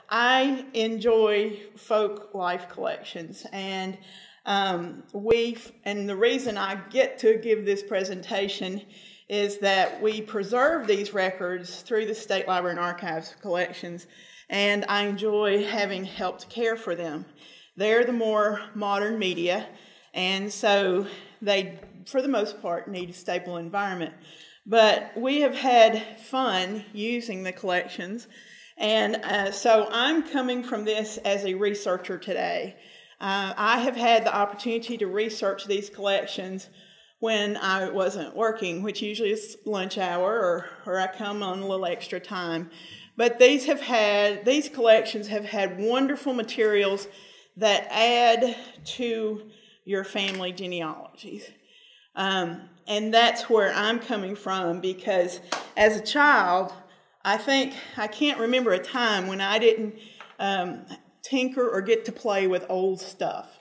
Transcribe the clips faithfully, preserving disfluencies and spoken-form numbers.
I enjoy Folklife collections, and um, we and the reason I get to give this presentation is that we preserve these records through the State Library and Archives collections, and I enjoy having helped care for them. They're the more modern media, and so they, for the most part, need a stable environment. But we have had fun using the collections, and uh, so I'm coming from this as a researcher today. Uh, I have had the opportunity to research these collections when I wasn't working, which usually is lunch hour, or, or I come on a little extra time. But these have had, these collections have had wonderful materials that add to your family genealogies. Um, and that's where I'm coming from, because as a child, I think, I can't remember a time when I didn't um, tinker or get to play with old stuff.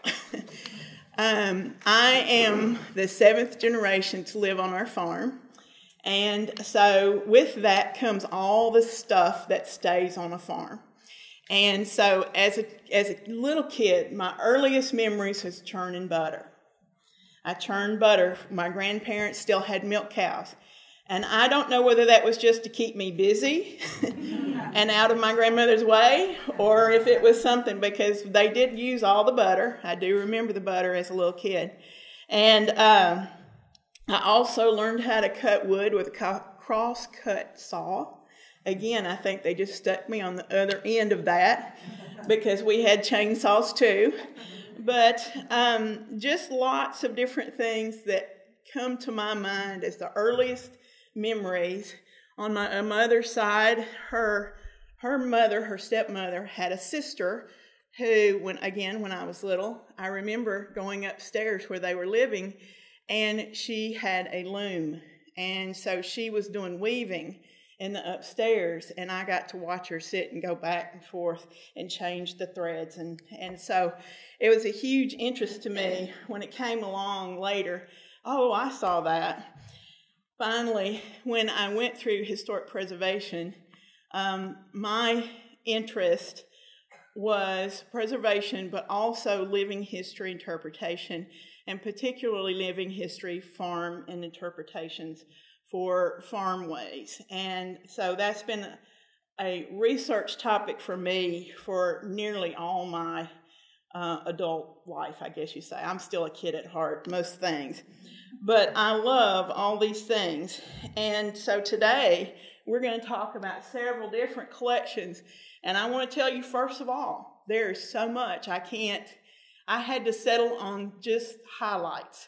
um, I am the seventh generation to live on our farm. And so with that comes all the stuff that stays on a farm. And so as a, as a little kid, my earliest memories was churning butter. I churned butter. My grandparents still had milk cows. And I don't know whether that was just to keep me busy and out of my grandmother's way, or if it was something, because they did use all the butter. I do remember the butter as a little kid. And um, I also learned how to cut wood with a cross-cut saw. Again, I think they just stuck me on the other end of that, because we had chainsaws too. But um, just lots of different things that come to my mind as the earliest memories. On my mother's side, her her mother, her stepmother, had a sister who, when again, when I was little, I remember going upstairs where they were living, and she had a loom. And so she was doing weaving in the upstairs, and I got to watch her sit and go back and forth and change the threads. And, and so it was a huge interest to me when it came along later. Oh, I saw that. Finally, when I went through historic preservation, um, my interest was preservation, but also living history interpretation, and particularly living history, farm, and interpretations for farmways. And so that's been a, a research topic for me for nearly all my uh, adult life, I guess you say. I'm still a kid at heart, most things. But I love all these things. And so today, we're going to talk about several different collections. And I want to tell you, first of all, there is so much I can't, I had to settle on just highlights.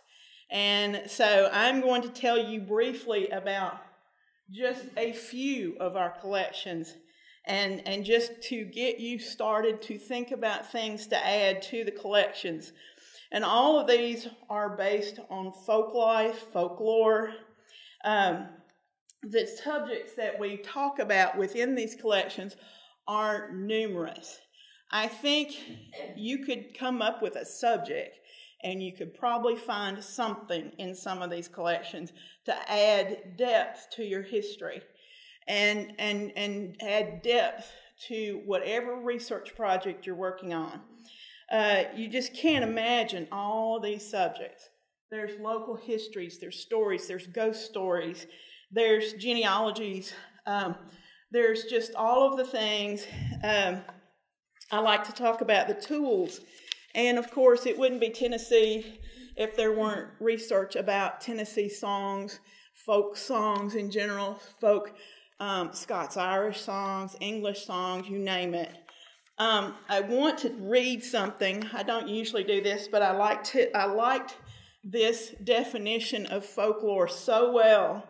And so I'm going to tell you briefly about just a few of our collections, and, and just to get you started to think about things to add to the collections. And all of these are based on Folklife, Folklore. Um, the subjects that we talk about within these collections are numerous. I think you could come up with a subject, and you could probably find something in some of these collections to add depth to your history, and, and, and add depth to whatever research project you're working on. Uh, you just can't imagine all these subjects. There's local histories, there's stories, there's ghost stories, there's genealogies, um, there's just all of the things. Um, I like to talk about the tools. And of course, it wouldn't be Tennessee if there weren't research about Tennessee songs, folk songs in general, folk um, Scots-Irish songs, English songs, you name it. Um, I want to read something. I don't usually do this, but I liked it. I liked this definition of folklore so well.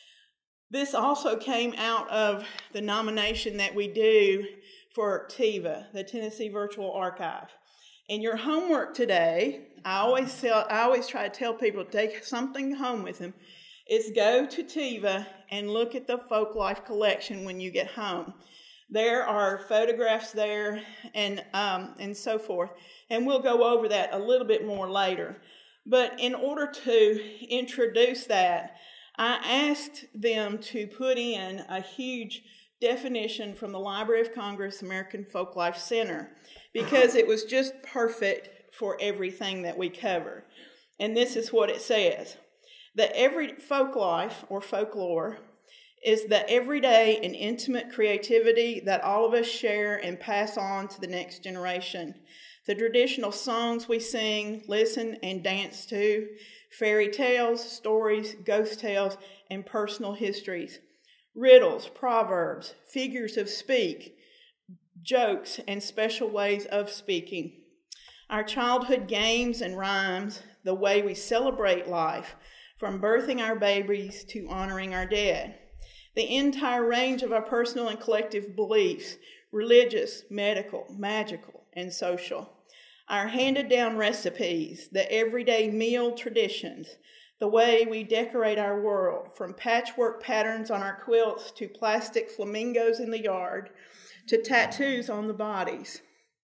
This also came out of the nomination that we do for TIVA, the Tennessee Virtual Archive. In your homework today, I always tell, I always try to tell people to take something home with them, is go to TIVA and look at the Folklife collection when you get home. There are photographs there, and um, and so forth, and we'll go over that a little bit more later. But in order to introduce that, I asked them to put in a huge definition from the Library of Congress American Folklife Center, because it was just perfect for everything that we cover. And this is what it says: that every folklife or folklore is the everyday and intimate creativity that all of us share and pass on to the next generation. The traditional songs we sing, listen, and dance to, fairy tales, stories, ghost tales, and personal histories, riddles, proverbs, figures of speak, jokes, and special ways of speaking. Our childhood games and rhymes, the way we celebrate life, from birthing our babies to honoring our dead. The entire range of our personal and collective beliefs, religious, medical, magical, and social. Our handed-down recipes, the everyday meal traditions, the way we decorate our world, from patchwork patterns on our quilts to plastic flamingos in the yard, to tattoos on the bodies.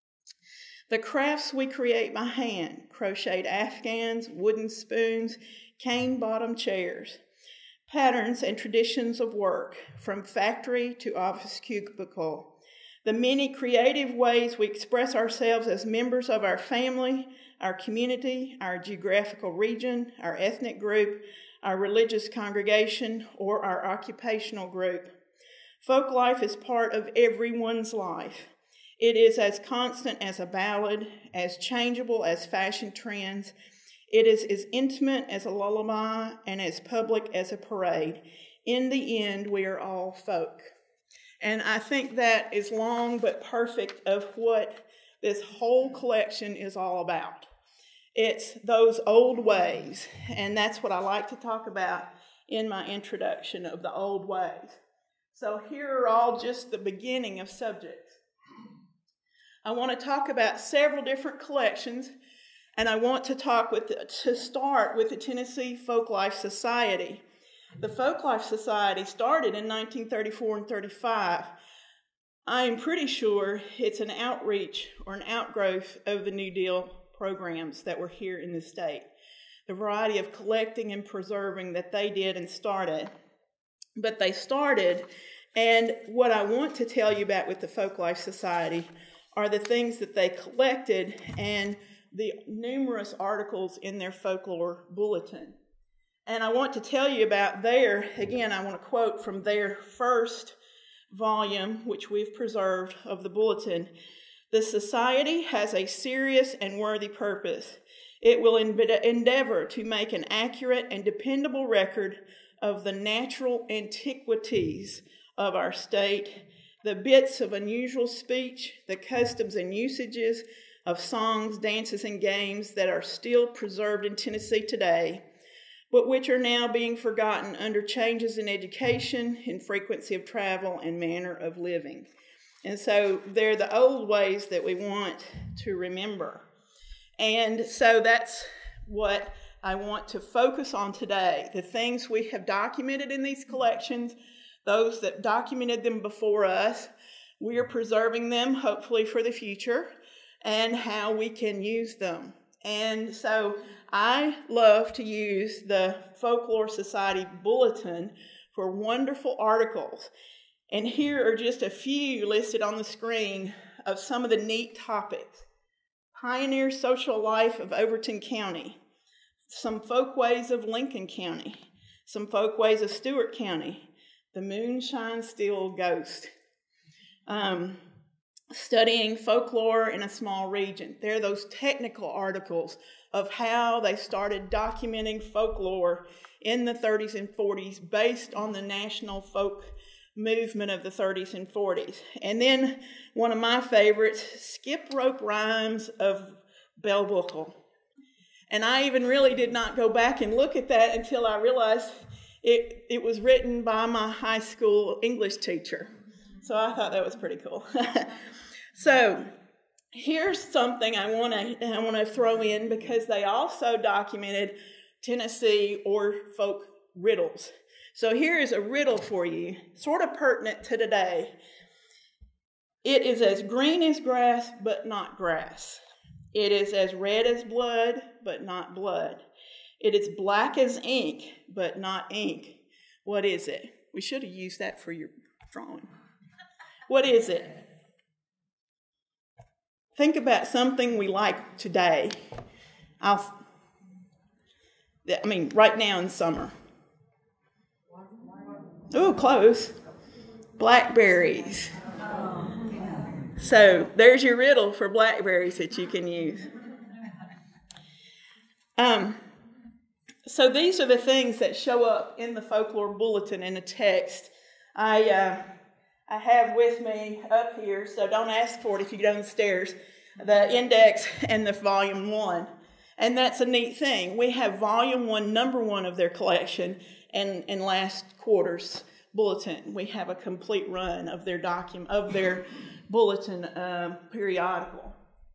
The crafts we create by hand, crocheted afghans, wooden spoons, cane-bottom chairs. Patterns and traditions of work, from factory to office cubicle. The many creative ways we express ourselves as members of our family, our community, our geographical region, our ethnic group, our religious congregation, or our occupational group. Folk life is part of everyone's life. It is as constant as a ballad, as changeable as fashion trends. It is as intimate as a lullaby and as public as a parade. In the end, we are all folk. And I think that is long but perfect of what this whole collection is all about. It's those old ways, and that's what I like to talk about in my introduction of the old ways. So here are all just the beginning of subjects. I want to talk about several different collections, and I want to talk with the, to start with the Tennessee Folklife Society. The Folklife Society started in nineteen thirty-four and thirty-five. I am pretty sure it's an outreach or an outgrowth of the New Deal programs that were here in the state. The variety of collecting and preserving that they did and started. But they started, and what I want to tell you about with the Folklife Society are the things that they collected and the numerous articles in their folklore bulletin. And I want to tell you about their, again, I want to quote from their first volume, which we've preserved, of the bulletin. The society has a serious and worthy purpose. It will endeavor to make an accurate and dependable record of the natural antiquities of our state, the bits of unusual speech, the customs and usages of songs, dances, and games that are still preserved in Tennessee today, but which are now being forgotten under changes in education, in frequency of travel, and manner of living. And so they're the old ways that we want to remember. And so that's what I want to focus on today, the things we have documented in these collections, those that documented them before us. We are preserving them, hopefully for the future, and how we can use them. And so I love to use the Folklore Society Bulletin for wonderful articles. And here are just a few listed on the screen of some of the neat topics. Pioneer Social Life of Overton County, some Folkways of Lincoln County, some Folkways of Stewart County, the Moonshine Still Ghost, um, studying folklore in a small region. They're those technical articles of how they started documenting folklore in the thirties and forties based on the national folk movement of the thirties and forties. And then one of my favorites, Skip Rope Rhymes of Bell Buckle. And I even really did not go back and look at that until I realized it, it was written by my high school English teacher. So I thought that was pretty cool. So here's something I want to I want to throw in, because they also documented Tennessee or folk riddles. So here is a riddle for you, sort of pertinent to today. It is as green as grass, but not grass. It is as red as blood, but not blood. It is black as ink, but not ink. What is it? We should have used that for your drawing. What is it? Think about something we like today. I'll, I mean, right now in summer. Oh, close. Blackberries. So there's your riddle for blackberries that you can use. Um, so these are the things that show up in the Folklore Bulletin in the text. I uh, I have with me up here, so don't ask for it if you go downstairs, the index and the volume one. And that's a neat thing. We have volume one, number one of their collection, and in last quarter's bulletin, we have a complete run of their document of their bulletin um, periodical.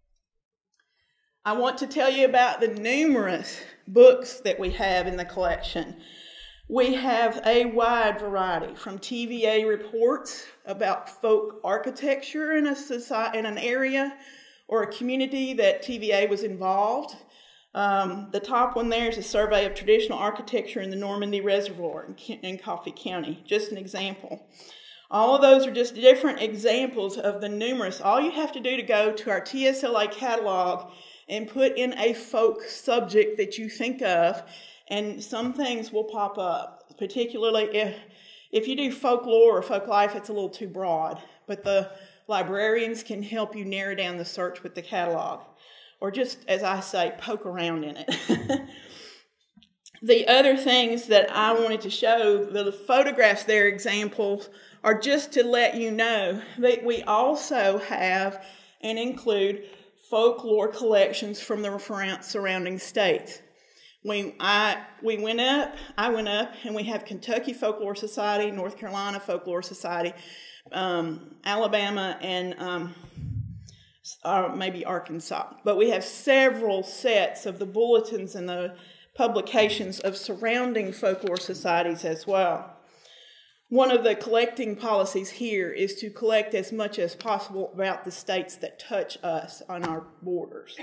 I want to tell you about the numerous books that we have in the collection. We have a wide variety, from T V A reports about folk architecture in a society, in an area or a community that T V A was involved. Um, the top one there is a survey of traditional architecture in the Normandy Reservoir in, in Coffee County, just an example. All of those are just different examples of the numerous. All you have to do to go to our T S L A catalog and put in a folk subject that you think of, and some things will pop up, particularly if, if you do folklore or Folklife, it's a little too broad, but the librarians can help you narrow down the search with the catalog, or just, as I say, poke around in it. The other things that I wanted to show, the photographs there, examples, are just to let you know that we also have and include folklore collections from the surrounding states. We, I, we went up, I went up, and we have Kentucky Folklore Society, North Carolina Folklore Society, um, Alabama, and um, uh, maybe Arkansas. But we have several sets of the bulletins and the publications of surrounding folklore societies as well. One of the collecting policies here is to collect as much as possible about the states that touch us on our borders.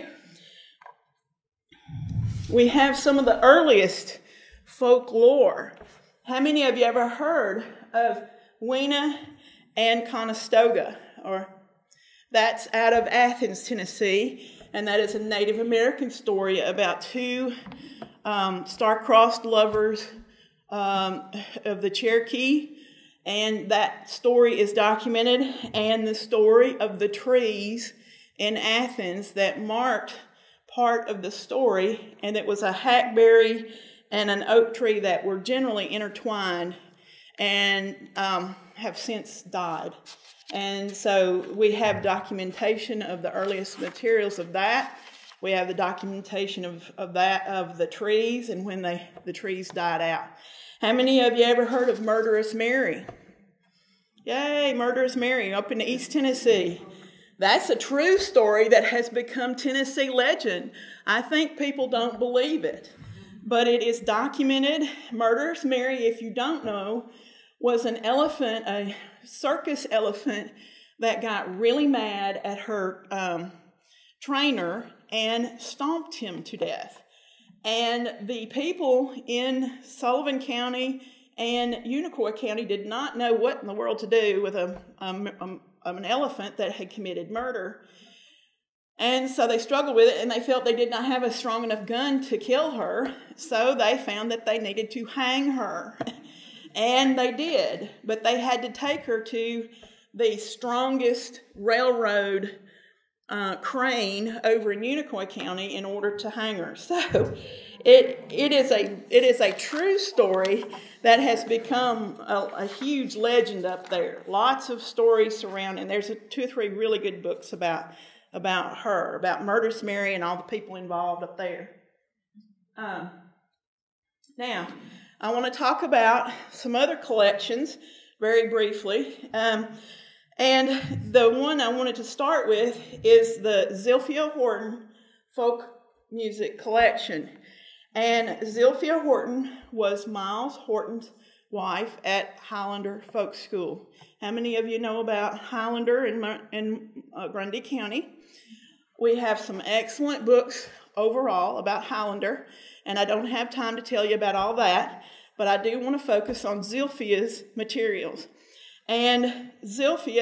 We have some of the earliest folklore. How many of you ever heard of Weena and Conestoga? Or that's out of Athens, Tennessee, and that is a Native American story about two um, star-crossed lovers um, of the Cherokee. And that story is documented, and the story of the trees in Athens that marked part of the story, and it was a hackberry and an oak tree that were generally intertwined and um, have since died. And so we have documentation of the earliest materials of that. We have the documentation of, of that, of the trees and when they, the trees died out. How many of you ever heard of Murderous Mary? Yay, Murderous Mary up in East Tennessee. That's a true story that has become Tennessee legend. I think people don't believe it, but it is documented. Murderous Mary, if you don't know, was an elephant, a circus elephant that got really mad at her um, trainer and stomped him to death. And the people in Sullivan County and Unicoi County did not know what in the world to do with a, um, um, an elephant that had committed murder. And so they struggled with it, and they felt they did not have a strong enough gun to kill her. So they found that they needed to hang her. And they did. But they had to take her to the strongest railroad Uh, crane over in Unicoi County in order to hang her. So it it is a it is a true story that has become a, a huge legend up there. Lots of stories surrounding. There's a, two or three really good books about about her, about Murderous Mary and all the people involved up there. Um, now, I want to talk about some other collections very briefly. Um, And the one I wanted to start with is the Zilphia Horton Folk Music Collection. And Zilphia Horton was Miles Horton's wife at Highlander Folk School. How many of you know about Highlander in, in uh, Grundy County? We have some excellent books overall about Highlander, and I don't have time to tell you about all that, but I do want to focus on Zilphia's materials. And Zilphia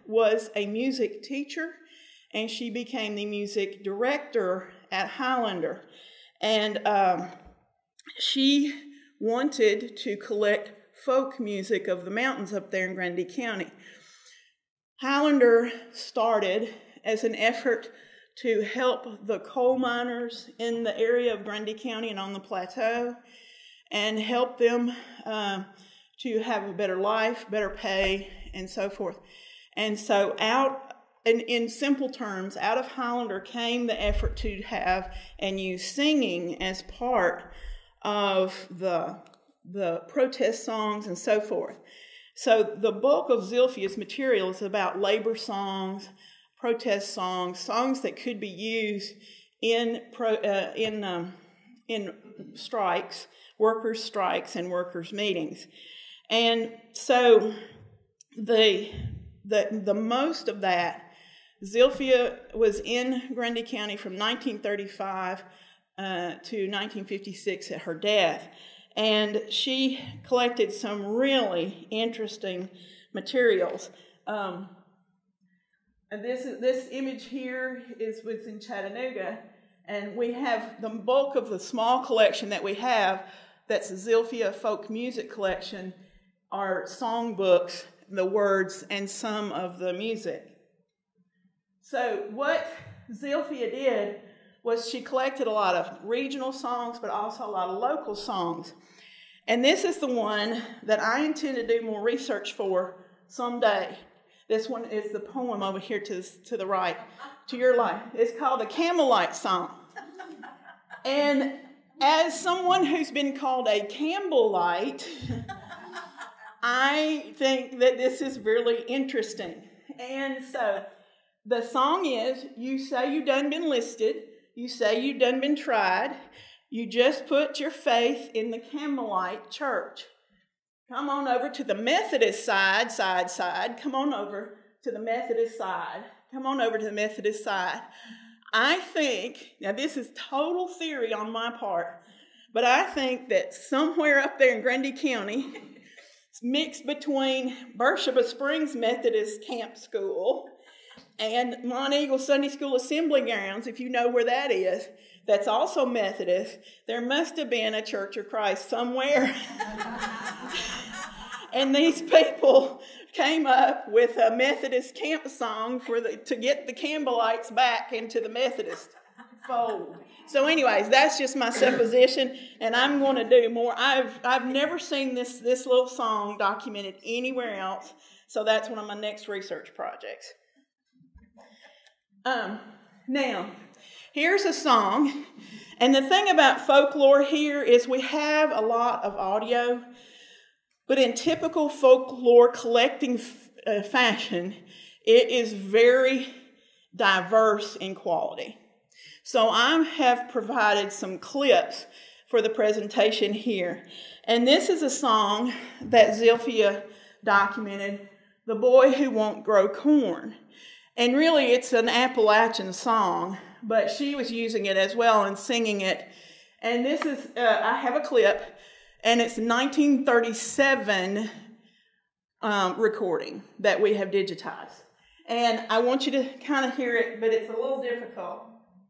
was a music teacher, and she became the music director at Highlander. And um, she wanted to collect folk music of the mountains up there in Grundy County. Highlander started as an effort to help the coal miners in the area of Grundy County and on the plateau, and help them uh, to have a better life, better pay, and so forth. And so out, in, in simple terms, out of Highlander came the effort to have and use singing as part of the, the protest songs and so forth. So the bulk of Zilphia's material is about labor songs, protest songs, songs that could be used in pro, uh, in um, in strikes, workers' strikes, and workers' meetings. And so the the the most of that, Zilphia was in Grundy County from nineteen thirty-five uh, to nineteen fifty-six at her death, and she collected some really interesting materials. Um, And this, this image here is was in Chattanooga, and we have the bulk of the small collection that we have, that's the Zilphia Folk Music Collection, are songbooks, the words, and some of the music. So what Zilphia did was she collected a lot of regional songs, but also a lot of local songs. And this is the one that I intend to do more research for someday. This one is the poem over here to, to the right, to your right. It's called the Campbellite Song. And as someone who's been called a Campbellite, I think that this is really interesting. And so the song is, you say you done been listed, you say you done been tried, you just put your faith in the Campbellite church. Come on over to the Methodist side, side, side. Come on over to the Methodist side. Come on over to the Methodist side. I think, now this is total theory on my part, but I think that somewhere up there in Grundy County, it's mixed between Beersheba Springs Methodist Camp School and Mont Eagle Sunday School Assembly Grounds, if you know where that is, that's also Methodist. There must have been a Church of Christ somewhere. And these people came up with a Methodist camp song for the, to get the Campbellites back into the Methodist fold. So anyways, that's just my supposition, and I'm going to do more. I've I've never seen this, this little song documented anywhere else, so that's one of my next research projects. Um, now, here's a song, and the thing about folklore here is we have a lot of audio, but in typical folklore collecting uh, fashion, it is very diverse in quality. So I have provided some clips for the presentation here. And this is a song that Zilphia documented, The Boy Who Won't Grow Corn. And really it's an Appalachian song, but she was using it as well and singing it. And this is, uh, I have a clip, and it's a nineteen thirty-seven um, recording that we have digitized. And I want you to kind of hear it, but it's a little difficult.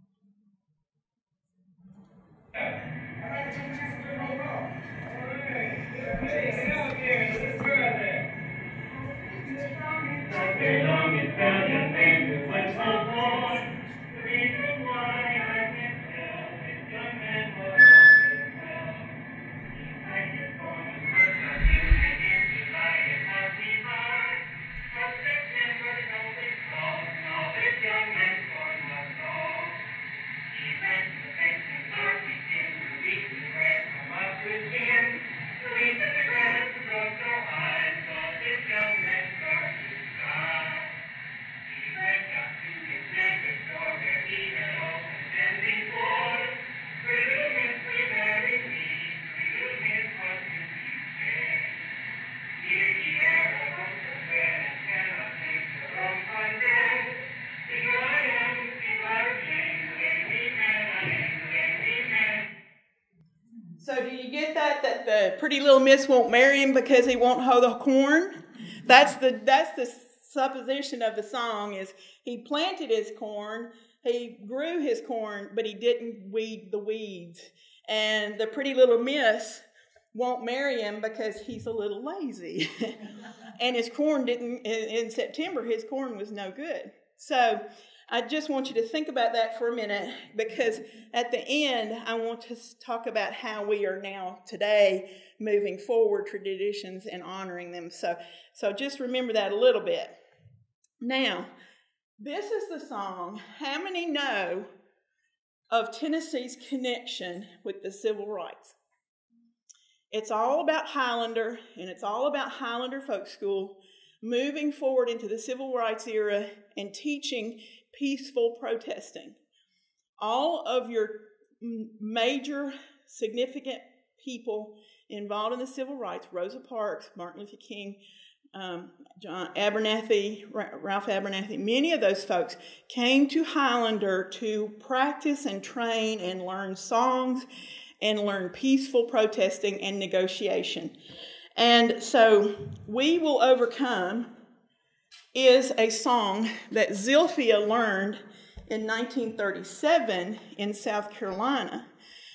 So do you get that, that the pretty little miss won't marry him because he won't hoe the corn? That's the, that's the supposition of the song is he planted his corn, he grew his corn, but he didn't weed the weeds. And the pretty little miss won't marry him because he's a little lazy. And his corn didn't, in, in September, his corn was no good. So I just want you to think about that for a minute, because at the end, I want to talk about how we are now today moving forward traditions and honoring them. So, so just remember that a little bit. Now, this is the song. How many know of Tennessee's connection with the civil rights? It's all about Highlander, and it's all about Highlander Folk School moving forward into the civil rights era and teaching peaceful protesting. All of your major significant people involved in the civil rights, Rosa Parks, Martin Luther King, um, John Abernathy, Ralph Abernathy, many of those folks came to Highlander to practice and train and learn songs and learn peaceful protesting and negotiation. And so, We Will Overcome is a song that Zilphia learned in nineteen thirty-seven in South Carolina.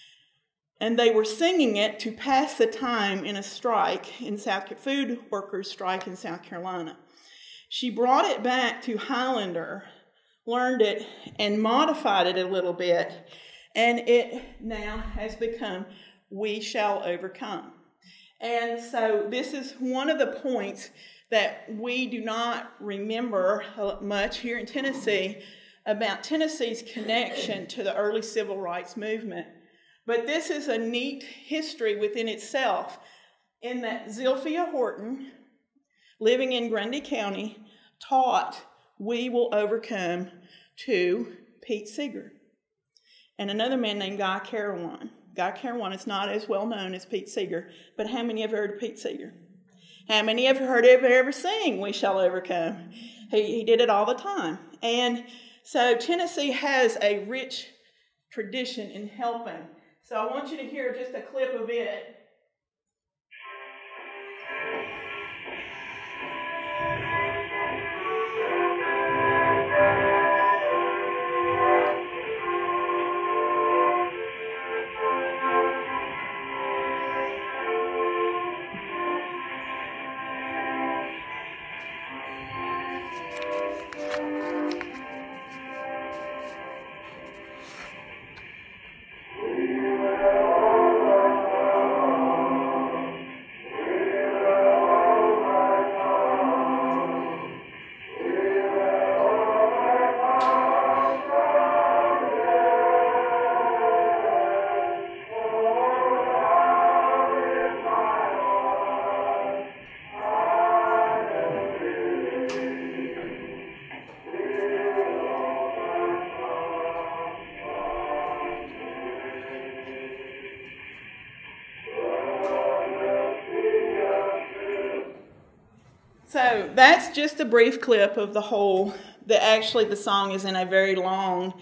And they were singing it to pass the time in a strike, in South food workers' strike in South Carolina. She brought it back to Highlander, learned it, and modified it a little bit, and it now has become We Shall Overcome. And so this is one of the points that we do not remember much here in Tennessee about Tennessee's connection to the early civil rights movement. But this is a neat history within itself, in that Zilphia Horton, living in Grundy County, taught We Will Overcome to Pete Seeger and another man named Guy Carawan. Guy Carawan is not as well known as Pete Seeger, but how many have heard of Pete Seeger? How many have heard him ever sing We Shall Overcome? He, he did it all the time. And so Tennessee has a rich tradition in helping. So I want you to hear just a clip of it. So that's just a brief clip of the whole. The, actually, the song is in a very long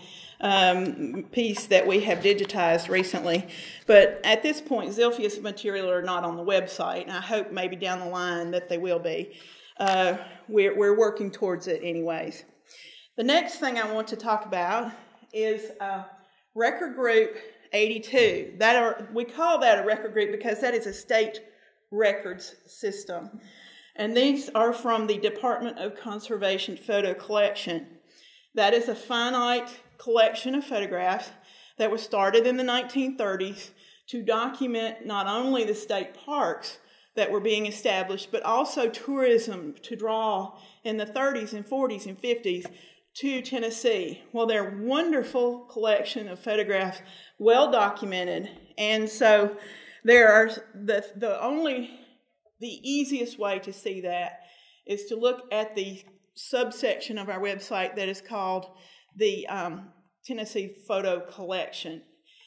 um, piece that we have digitized recently. But at this point, Zilphia's material are not on the website, and I hope maybe down the line that they will be. Uh, we're, we're working towards it anyways. The next thing I want to talk about is uh, Record Group eighty-two. That are, we call that a record group because that is a state records system. And these are from the Department of Conservation Photo Collection. That is a finite collection of photographs that was started in the nineteen thirties to document not only the state parks that were being established, but also tourism to draw in the thirties and forties and fifties to Tennessee. Well, they're a wonderful collection of photographs, well documented. And so there are the, the only... The easiest way to see that is to look at the subsection of our website that is called the um, Tennessee Photo Collection.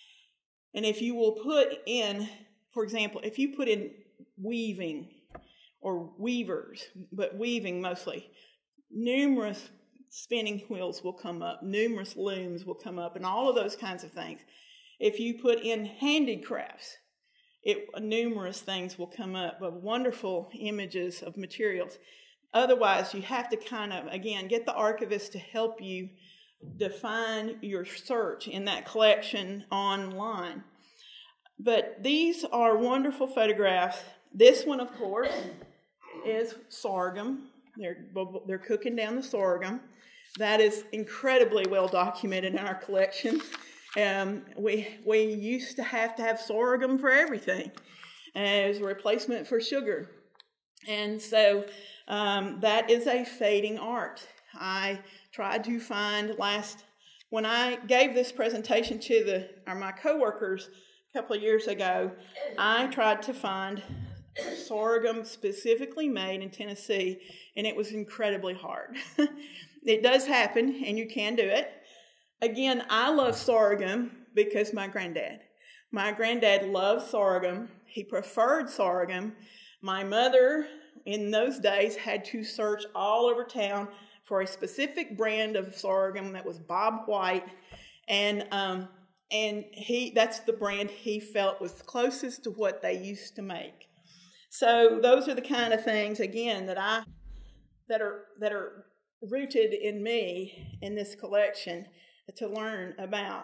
And if you will put in, for example, if you put in weaving or weavers, but weaving mostly, numerous spinning wheels will come up, numerous looms will come up, and all of those kinds of things. If you put in handicrafts, It, numerous things will come up of wonderful images of materials. Otherwise, you have to kind of, again, get the archivist to help you define your search in that collection online. But these are wonderful photographs. This one, of course, is sorghum. They're, they're cooking down the sorghum. That is incredibly well documented in our collection. Um, we, we used to have to have sorghum for everything as a replacement for sugar. And so um, that is a fading art. I tried to find last, when I gave this presentation to the, or my coworkers a couple of years ago, I tried to find sorghum specifically made in Tennessee, and it was incredibly hard. It does happen, and you can do it. Again, I love sorghum because my granddad. My granddad loved sorghum. He preferred sorghum. My mother, in those days, had to search all over town for a specific brand of sorghum that was Bob White, and um, and he that's the brand he felt was closest to what they used to make. So those are the kind of things, again, that I that are that are rooted in me in this collection to learn about.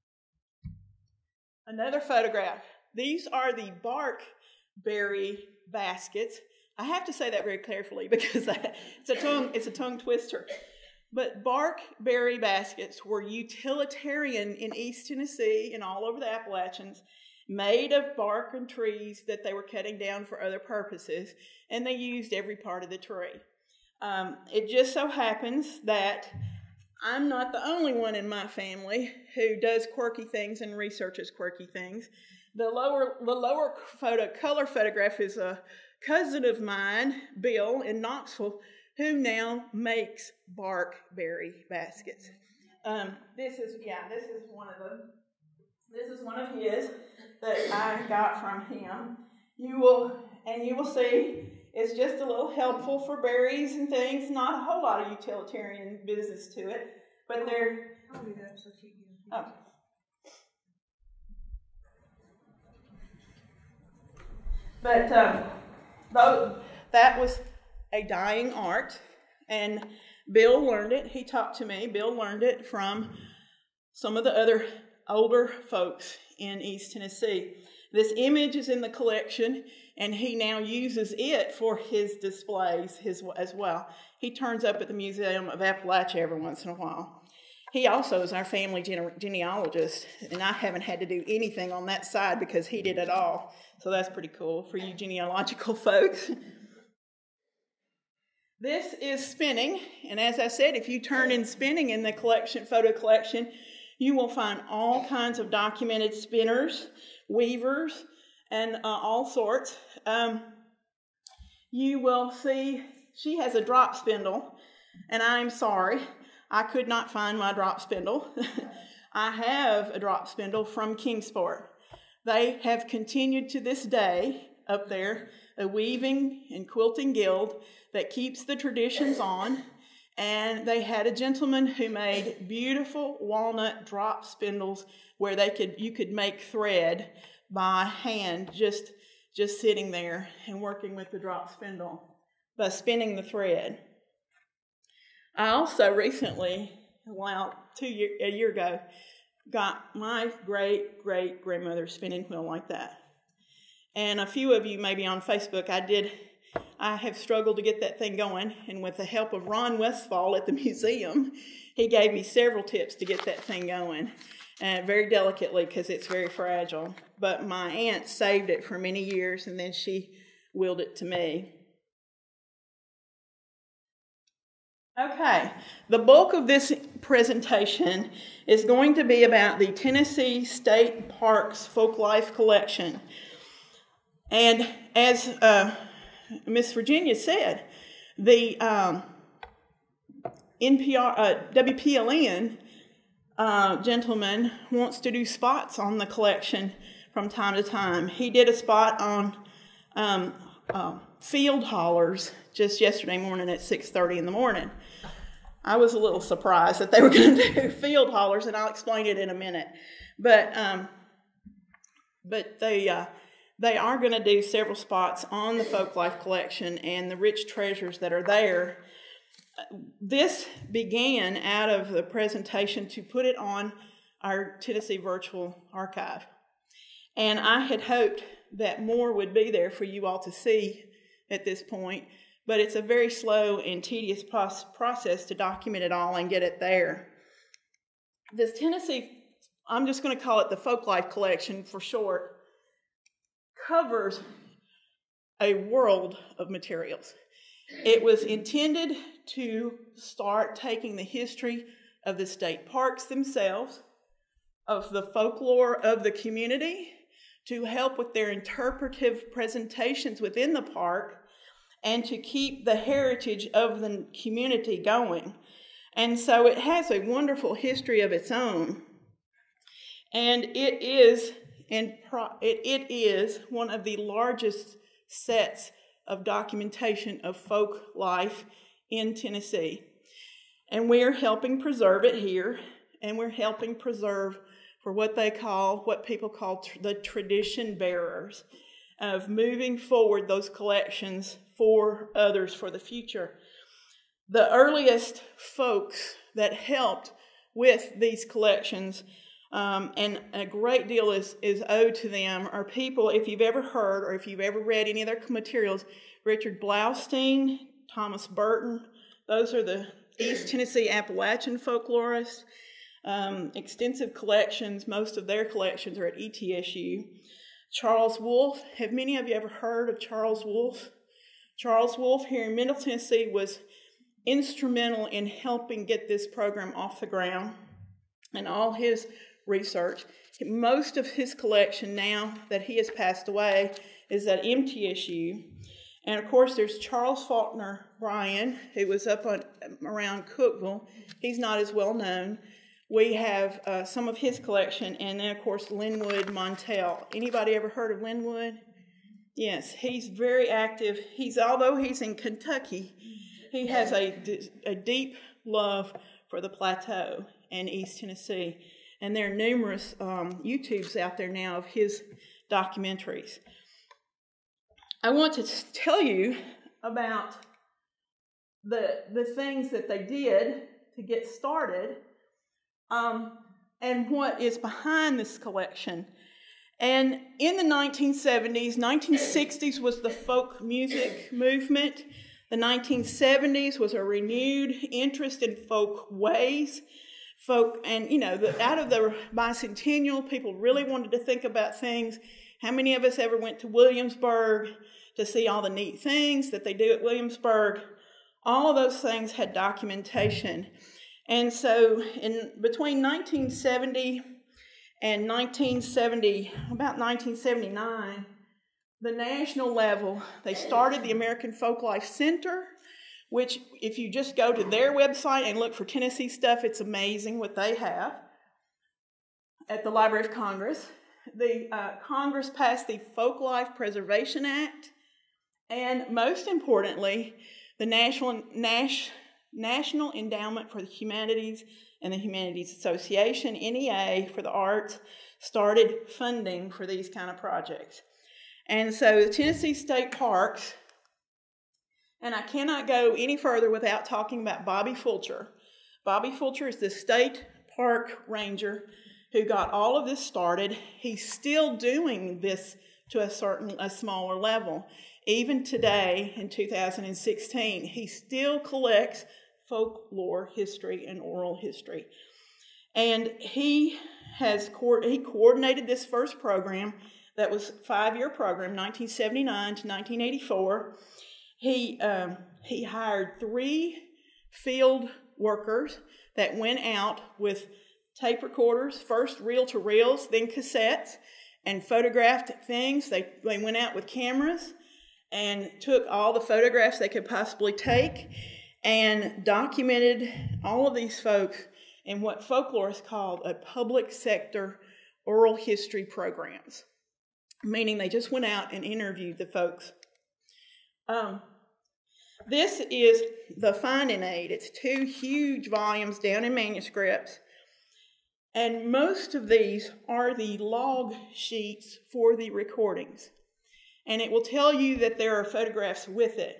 Another photograph. These are the barkberry baskets. I have to say that very carefully because it's a tongue it's a tongue twister. But barkberry baskets were utilitarian in East Tennessee and all over the Appalachians, made of bark and trees that they were cutting down for other purposes, and they used every part of the tree. Um, it just so happens that I'm not the only one in my family who does quirky things and researches quirky things. The lower, the lower photo, color photograph is a cousin of mine, Bill, in Knoxville, who now makes barkberry baskets. Um, this is, yeah, this is one of them. This is one of his that I got from him. You will, and you will see, it's just a little helpful for berries and things. Not a whole lot of utilitarian business to it, but they're. I'll do that so she can. Oh. But um, though that was a dying art, and Bill learned it. He talked to me. Bill learned it from some of the other older folks in East Tennessee. This image is in the collection, and he now uses it for his displays his, as well. He turns up at the Museum of Appalachia every once in a while. He also is our family gene genealogist, and I haven't had to do anything on that side because he did it all. So that's pretty cool for you genealogical folks. This is spinning, and as I said, if you turn in spinning in the collection, photo collection, you will find all kinds of documented spinners, weavers, and uh, all sorts. Um, you will see she has a drop spindle, and I'm sorry, I could not find my drop spindle. I have a drop spindle from Kingsport. They have continued to this day up there, a weaving and quilting guild that keeps the traditions on. And they had a gentleman who made beautiful walnut drop spindles where they could you could make thread by hand, just just sitting there and working with the drop spindle by spinning the thread. I also recently, well, two year, a year ago, got my great great grandmother's spinning wheel like that. And a few of you maybe on Facebook, I did. I have struggled to get that thing going, and with the help of Ron Westfall at the museum, he gave me several tips to get that thing going, and very delicately because it's very fragile. But my aunt saved it for many years, and then she willed it to me. Okay, the bulk of this presentation is going to be about the Tennessee State Parks Folklife Collection. And as uh, Miss Virginia said, the um, N P R, uh, W P L N uh, gentleman wants to do spots on the collection from time to time. He did a spot on um, uh, field haulers just yesterday morning at six thirty in the morning. I was a little surprised that they were going to do field haulers, and I'll explain it in a minute. But um, but the uh, they are going to do several spots on the Folklife collection and the rich treasures that are there. This began out of the presentation to put it on our Tennessee Virtual Archive. And I had hoped that more would be there for you all to see at this point, but it's a very slow and tedious process to document it all and get it there. This Tennessee, I'm just going to call it the Folklife Collection for short, covers a world of materials. It was intended to start taking the history of the state parks themselves, of the folklore of the community, to help with their interpretive presentations within the park, and to keep the heritage of the community going. And so it has a wonderful history of its own. And it is, and it, it is one of the largest sets of documentation of folk life in Tennessee. And we're helping preserve it here, and we're helping preserve for what they call, what people call tr the tradition bearers, of moving forward those collections for others for the future. The earliest folks that helped with these collections, um, and a great deal is, is owed to them, are people, if you've ever heard or if you've ever read any of their materials, Richard Blaustein, Thomas Burton, those are the East Tennessee Appalachian folklorists. Um, extensive collections, most of their collections are at E T S U. Charles Wolfe, have many of you ever heard of Charles Wolfe? Charles Wolfe here in Middle Tennessee was instrumental in helping get this program off the ground and all his research. Most of his collection now that he has passed away is at M T S U. And of course there's Charles Faulkner Bryan, who was up on, around Cookeville. He's not as well known. We have uh, some of his collection, and then of course Linwood Montel. Anybody ever heard of Linwood? Yes, he's very active. He's, although he's in Kentucky, he has a, a deep love for the plateau and East Tennessee. And there are numerous um, YouTubes out there now of his documentaries. I want to tell you about the, the things that they did to get started, um, and what is behind this collection. And in the nineteen seventies, nineteen sixties was the folk music movement. The nineteen seventies was a renewed interest in folkways. Folk, and you know, the, out of the bicentennial, people really wanted to think about things. How many of us ever went to Williamsburg to see all the neat things that they do at Williamsburg? All of those things had documentation. And so in between nineteen seventy and nineteen seventy, about nineteen seventy-nine, the national level, they started the American Folklife Center, which if you just go to their website and look for Tennessee stuff, it's amazing what they have at the Library of Congress. The uh, Congress passed the Folklife Preservation Act, and most importantly, the National, Nash, National Endowment for the Humanities and the Humanities Association, N E A, for the arts, started funding for these kind of projects. And so the Tennessee State Parks, and I cannot go any further without talking about Bobby Fulcher. Bobby Fulcher is the state park ranger who got all of this started. He's still doing this to a certain, a smaller level. Even today, in two thousand sixteen, he still collects folklore history and oral history. And he has co he coordinated this first program that was a five-year program, nineteen seventy-nine to nineteen eighty-four. He, um, he hired three field workers that went out with tape recorders, first reel-to-reels, then cassettes, and photographed things. They, they went out with cameras and took all the photographs they could possibly take and documented all of these folks in what folklore is called a public sector oral history programs, meaning they just went out and interviewed the folks. Um, this is the finding aid. It's two huge volumes down in manuscripts. And most of these are the log sheets for the recordings. and it will tell you that there are photographs with it.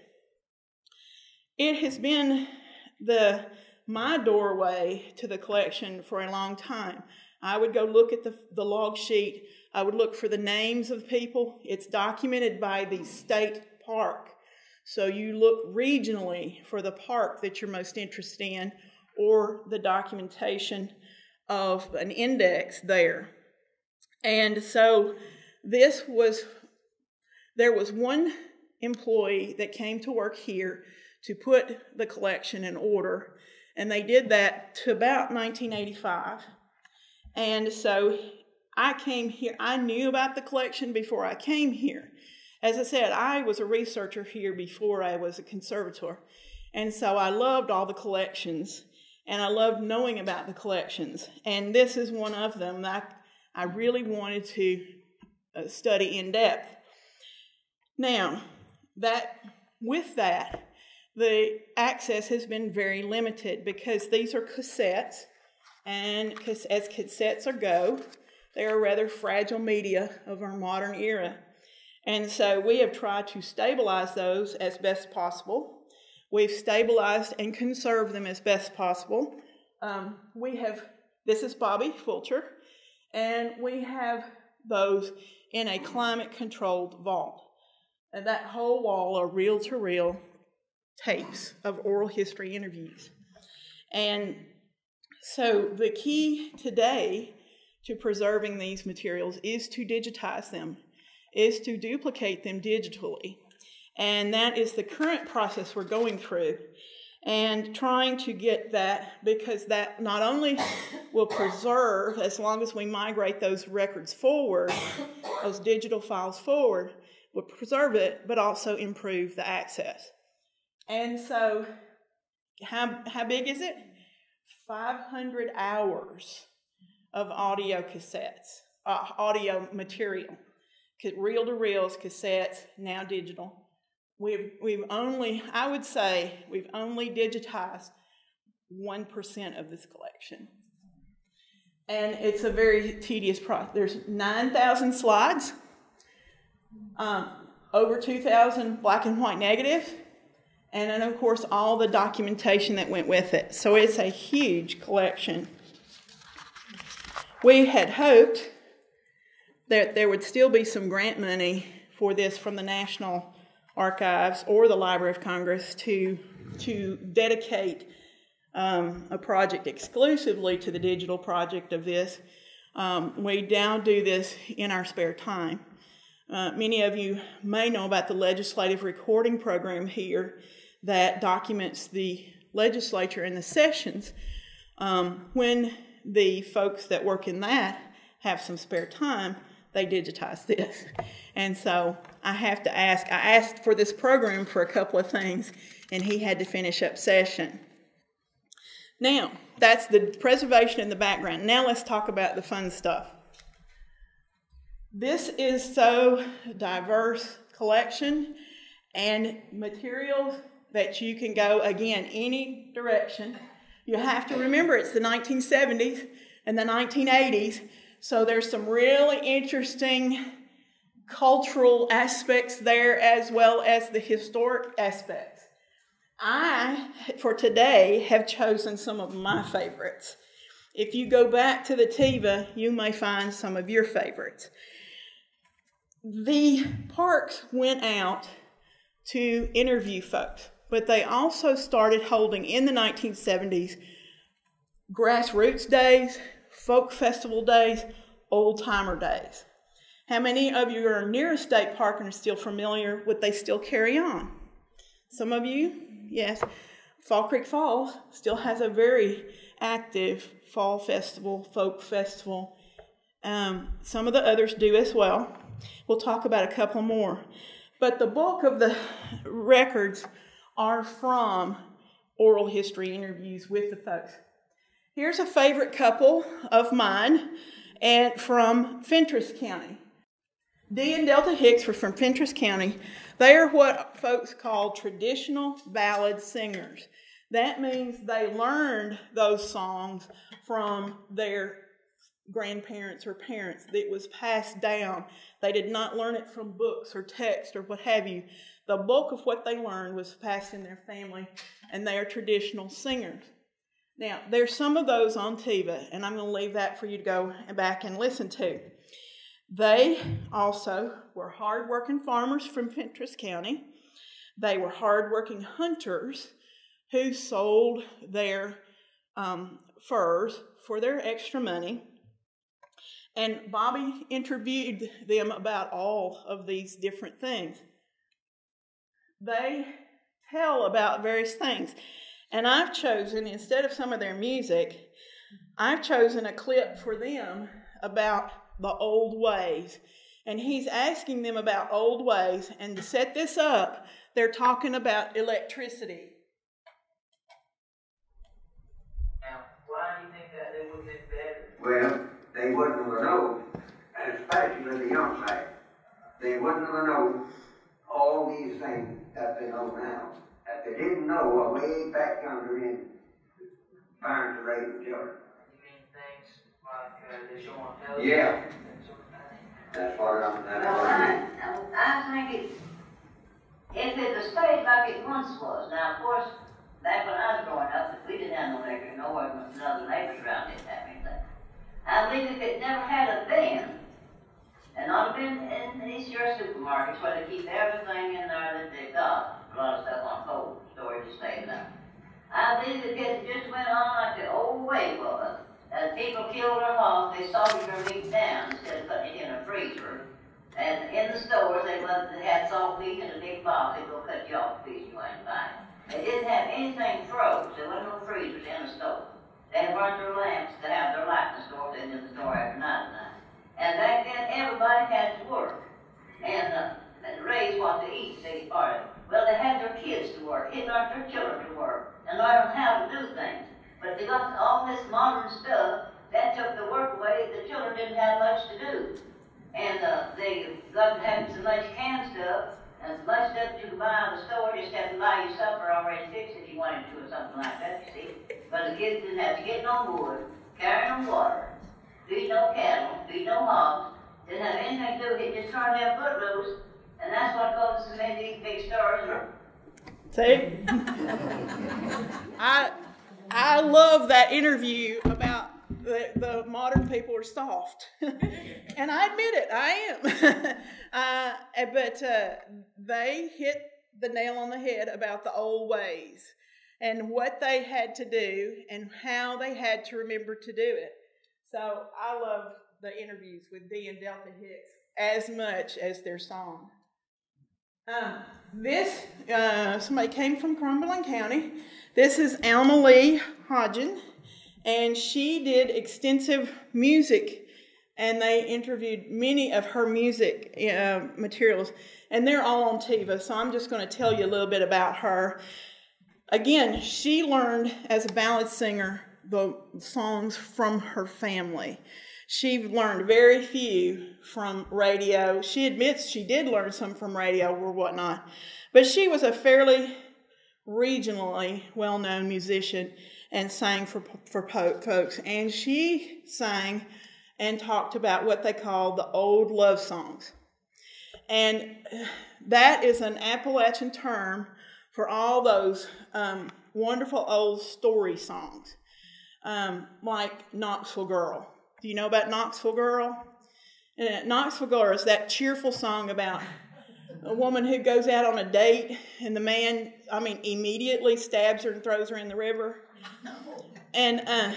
It has been the my doorway to the collection for a long time. I would go look at the, the log sheet. I would look for the names of people. It's documented by the state park. So you look regionally for the park that you're most interested in, or the documentation of an index there. And so this was, there was one employee that came to work here to put the collection in order, and they did that to about nineteen eighty-five. And so I came here, I knew about the collection before I came here. As I said, I was a researcher here before I was a conservator, and so I loved all the collections, and I loved knowing about the collections, and this is one of them that I, I really wanted to uh, study in depth. Now, that with that, the access has been very limited because these are cassettes, and as cassettes are go, they are rather fragile media of our modern era. And so we have tried to stabilize those as best possible. We've stabilized and conserved them as best possible. Um, we have, this is Bobby Fulcher, and we have those in a climate-controlled vault. And that whole wall are reel-to-reel tapes of oral history interviews. And so the key today to preserving these materials is to digitize them, is to duplicate them digitally. And that is the current process we're going through, and trying to get that, because that not only will preserve, as long as we migrate those records forward, those digital files forward, will preserve it, but also improve the access. And so, how, how big is it? five hundred hours of audio cassettes, uh, audio material. Reel-to-reels, cassettes, now digital. We've, we've only, I would say, we've only digitized one percent of this collection. And it's a very tedious process. There's nine thousand slides, um, over two thousand black and white negatives, and then, of course, all the documentation that went with it. So it's a huge collection. We had hoped that there would still be some grant money for this from the National Archives or the Library of Congress to, to dedicate um, a project exclusively to the digital project of this. Um, we now do this in our spare time. Uh, many of you may know about the legislative recording program here that documents the legislature and the sessions. Um, when the folks that work in that have some spare time, they digitize this. And so I have to ask, I asked for this program for a couple of things, and he had to finish up session. Now, that's the preservation in the background. Now let's talk about the fun stuff. This is so diverse collection and materials that you can go, again, any direction. You have to remember it's the nineteen seventies and the nineteen eighties, so there's some really interesting cultural aspects there as well as the historic aspects. I, for today, have chosen some of my favorites. If you go back to the Tiva, you may find some of your favorites. The parks went out to interview folks, but they also started holding in the nineteen seventies grassroots days, folk festival days, old-timer days. How many of you are near a state park and are still familiar with they still carry on? Some of you, yes. Fall Creek Falls still has a very active fall festival, folk festival. Um, some of the others do as well. We'll talk about a couple more. But the bulk of the records are from oral history interviews with the folks. Here's a favorite couple of mine and from Fentress County. Dee and Delta Hicks were from Fentress County. They are what folks call traditional ballad singers. That means they learned those songs from their grandparents or parents. It was passed down. They did not learn it from books or text or what have you. The bulk of what they learned was passed in their family, and they are traditional singers. Now, there's some of those on T V, and I'm going to leave that for you to go back and listen to. They also were hard-working farmers from Fentress County. They were hard-working hunters who sold their um, furs for their extra money. And Bobby interviewed them about all of these different things. They tell about various things. And I've chosen, instead of some of their music, I've chosen a clip for them about the old ways. And he's asking them about old ways. And to set this up, they're talking about electricity. Now, why do you think that they would get better? Well, they wouldn't have known, and especially the young side, they wouldn't have known all these things that they know now. That they didn't know way back yonder in barns to raise the children. You mean things like uh, they show on television? Yeah. That sort of thing? That's what I'm, that's Well, what I mean. I, I think it, if it was stayed like it once was, now of course, back when I was growing up, we didn't have no neighbors, no other neighbors around didn't have anything. I believe if it never had a been, and not been in these your supermarkets where they keep everything in there that they've got, a lot of stuff on cold storage to stay there. I believe if it just went on like the old way was, as people killed their hogs, they salted their meat down instead of putting it in a freezer. And in the stores, they, they had salt beef in a big box. They'd go cut you off a piece you went and buy it. They didn't have anything froze. There wasn't no freezers in the store. They burned their lamps to have their light in the store, then in the store after night and night. And back then, everybody had to work and, uh, and raise what to eat, say, part of it. Well, they had their kids to work, they learned their children to work, and learn how to do things. But they got all this modern stuff, that took the work away. The children didn't have much to do. And uh, they got to have so much canned stuff, and so much stuff you could buy in the store, just have to buy your supper already fixed if you wanted to, or something like that, you see. But the kids didn't have to get no wood, carry no water, feed no cattle, feed no hogs, didn't have anything to do with it, just turned their foot loose, and that's what caused so many of these big stars. See? I I love that interview about the, the modern people are soft. And I admit it, I am. uh, but uh, they hit the nail on the head about the old ways and what they had to do and how they had to remember to do it. So I love the interviews with Dee and Delta Hicks as much as their song. Um, this, uh, somebody came from Cumberland County. This is Alma Lee Hodgen, and she did extensive music, and they interviewed many of her music uh, materials, and they're all on T V, so I'm just going to tell you a little bit about her. Again, she learned as a ballad singer the songs from her family. She learned very few from radio. She admits she did learn some from radio or whatnot, but she was a fairly regionally well-known musician and sang for for folks. And she sang and talked about what they call the old love songs. And that is an Appalachian term for all those um, wonderful old story songs, um, like Knoxville Girl. Do you know about Knoxville Girl? And Knoxville Girl is that cheerful song about a woman who goes out on a date and the man, I mean, immediately stabs her and throws her in the river. And uh,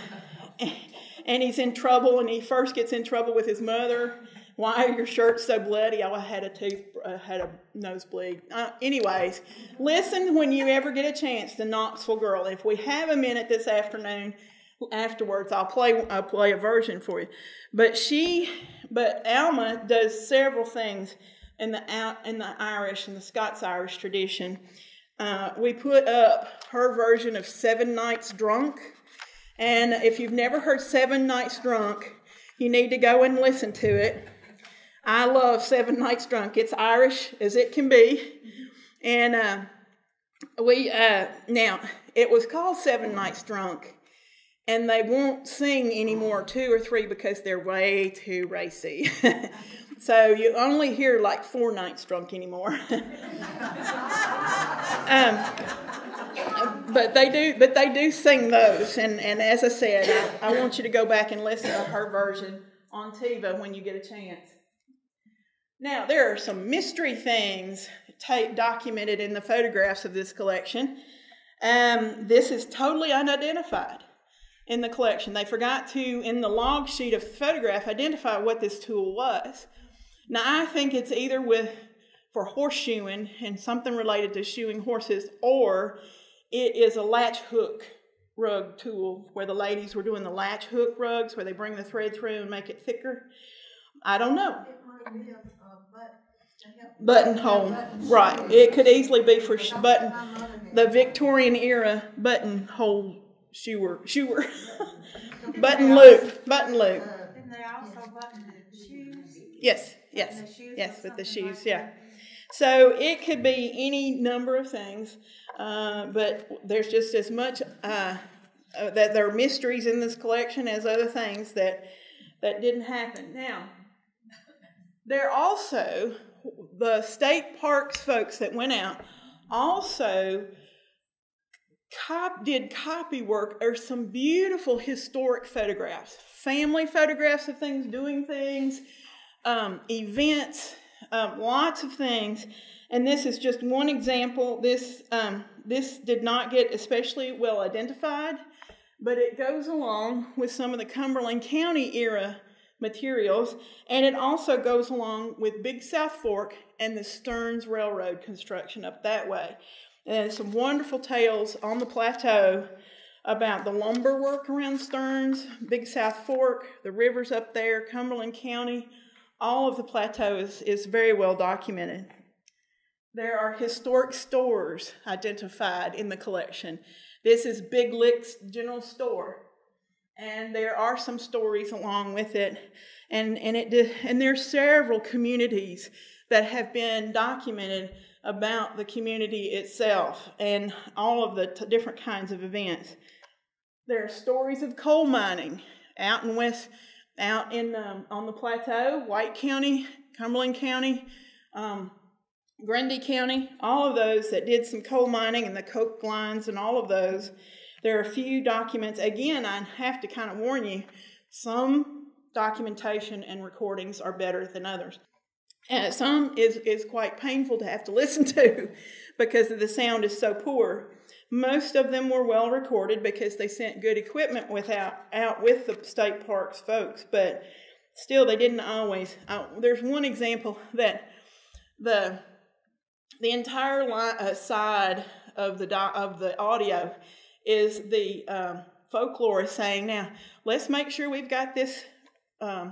and he's in trouble, and he first gets in trouble with his mother. Why are your shirts so bloody? Oh, I had a tooth, uh, had a nosebleed. Uh, anyways, listen when you ever get a chance to Knoxville Girl. If we have a minute this afternoon, afterwards, I'll play I'll play a version for you. But she, but Alma does several things in the in the Irish and the Scots Irish tradition. Uh, we put up her version of Seven Nights Drunk, and if you've never heard Seven Nights Drunk, you need to go and listen to it. I love Seven Nights Drunk. It's Irish as it can be, and uh, we uh, now it was called Seven Nights Drunk. and they won't sing anymore two or three because they're way too racy. So you only hear like four nights drunk anymore. um, but they do, but they do sing those, and, and as I said, I, I want you to go back and listen to her version on TiVo when you get a chance. Now, there are some mystery things ta- documented in the photographs of this collection. Um, this is totally unidentified in the collection. They forgot to, in the log sheet of the photograph, identify what this tool was. Now, I think it's either with for horseshoeing and something related to shoeing horses, or it is a latch hook rug tool where the ladies were doing the latch hook rugs where they bring the thread through and make it thicker. I don't know. Buttonhole, right. It could easily be for sh- button, the Victorian era buttonhole shoer, shoer. Button loop, button loop. Didn't they also button the shoes? Yes, yes, The shoes yes, with the shoes, like yeah. that? So it could be any number of things, uh, but there's just as much uh, uh, that there are mysteries in this collection as other things that that didn't happen. Now, there also, the state parks folks that went out also cop, did copy work or some beautiful historic photographs, family photographs of things, doing things, um, events, um, lots of things. And this is just one example. This, um, this did not get especially well identified, but it goes along with some of the Cumberland County era materials, and it also goes along with Big South Fork and the Stearns Railroad construction up that way. And some wonderful tales on the plateau about the lumber work around Stearns, Big South Fork, the rivers up there, Cumberland County. All of the plateau is, is very well documented. There are historic stores identified in the collection. This is Big Lick's General Store. And there are some stories along with it, and and it did, and there's several communities that have been documented about the community itself and all of the t- different kinds of events. There are stories of coal mining out in west, out in um, on the plateau, White County, Cumberland County, um, Grundy County, all of those that did some coal mining and the coke lines and all of those. There are a few documents. Again, I have to kind of warn you, some documentation and recordings are better than others. And some is, is quite painful to have to listen to because the sound is so poor. Most of them were well recorded because they sent good equipment without, out with the state parks folks, but still they didn't always. Uh, there's one example that the, the entire line, uh, side of the, do, of the audio is the um, Folklore is saying, now, let's make sure we've got this um,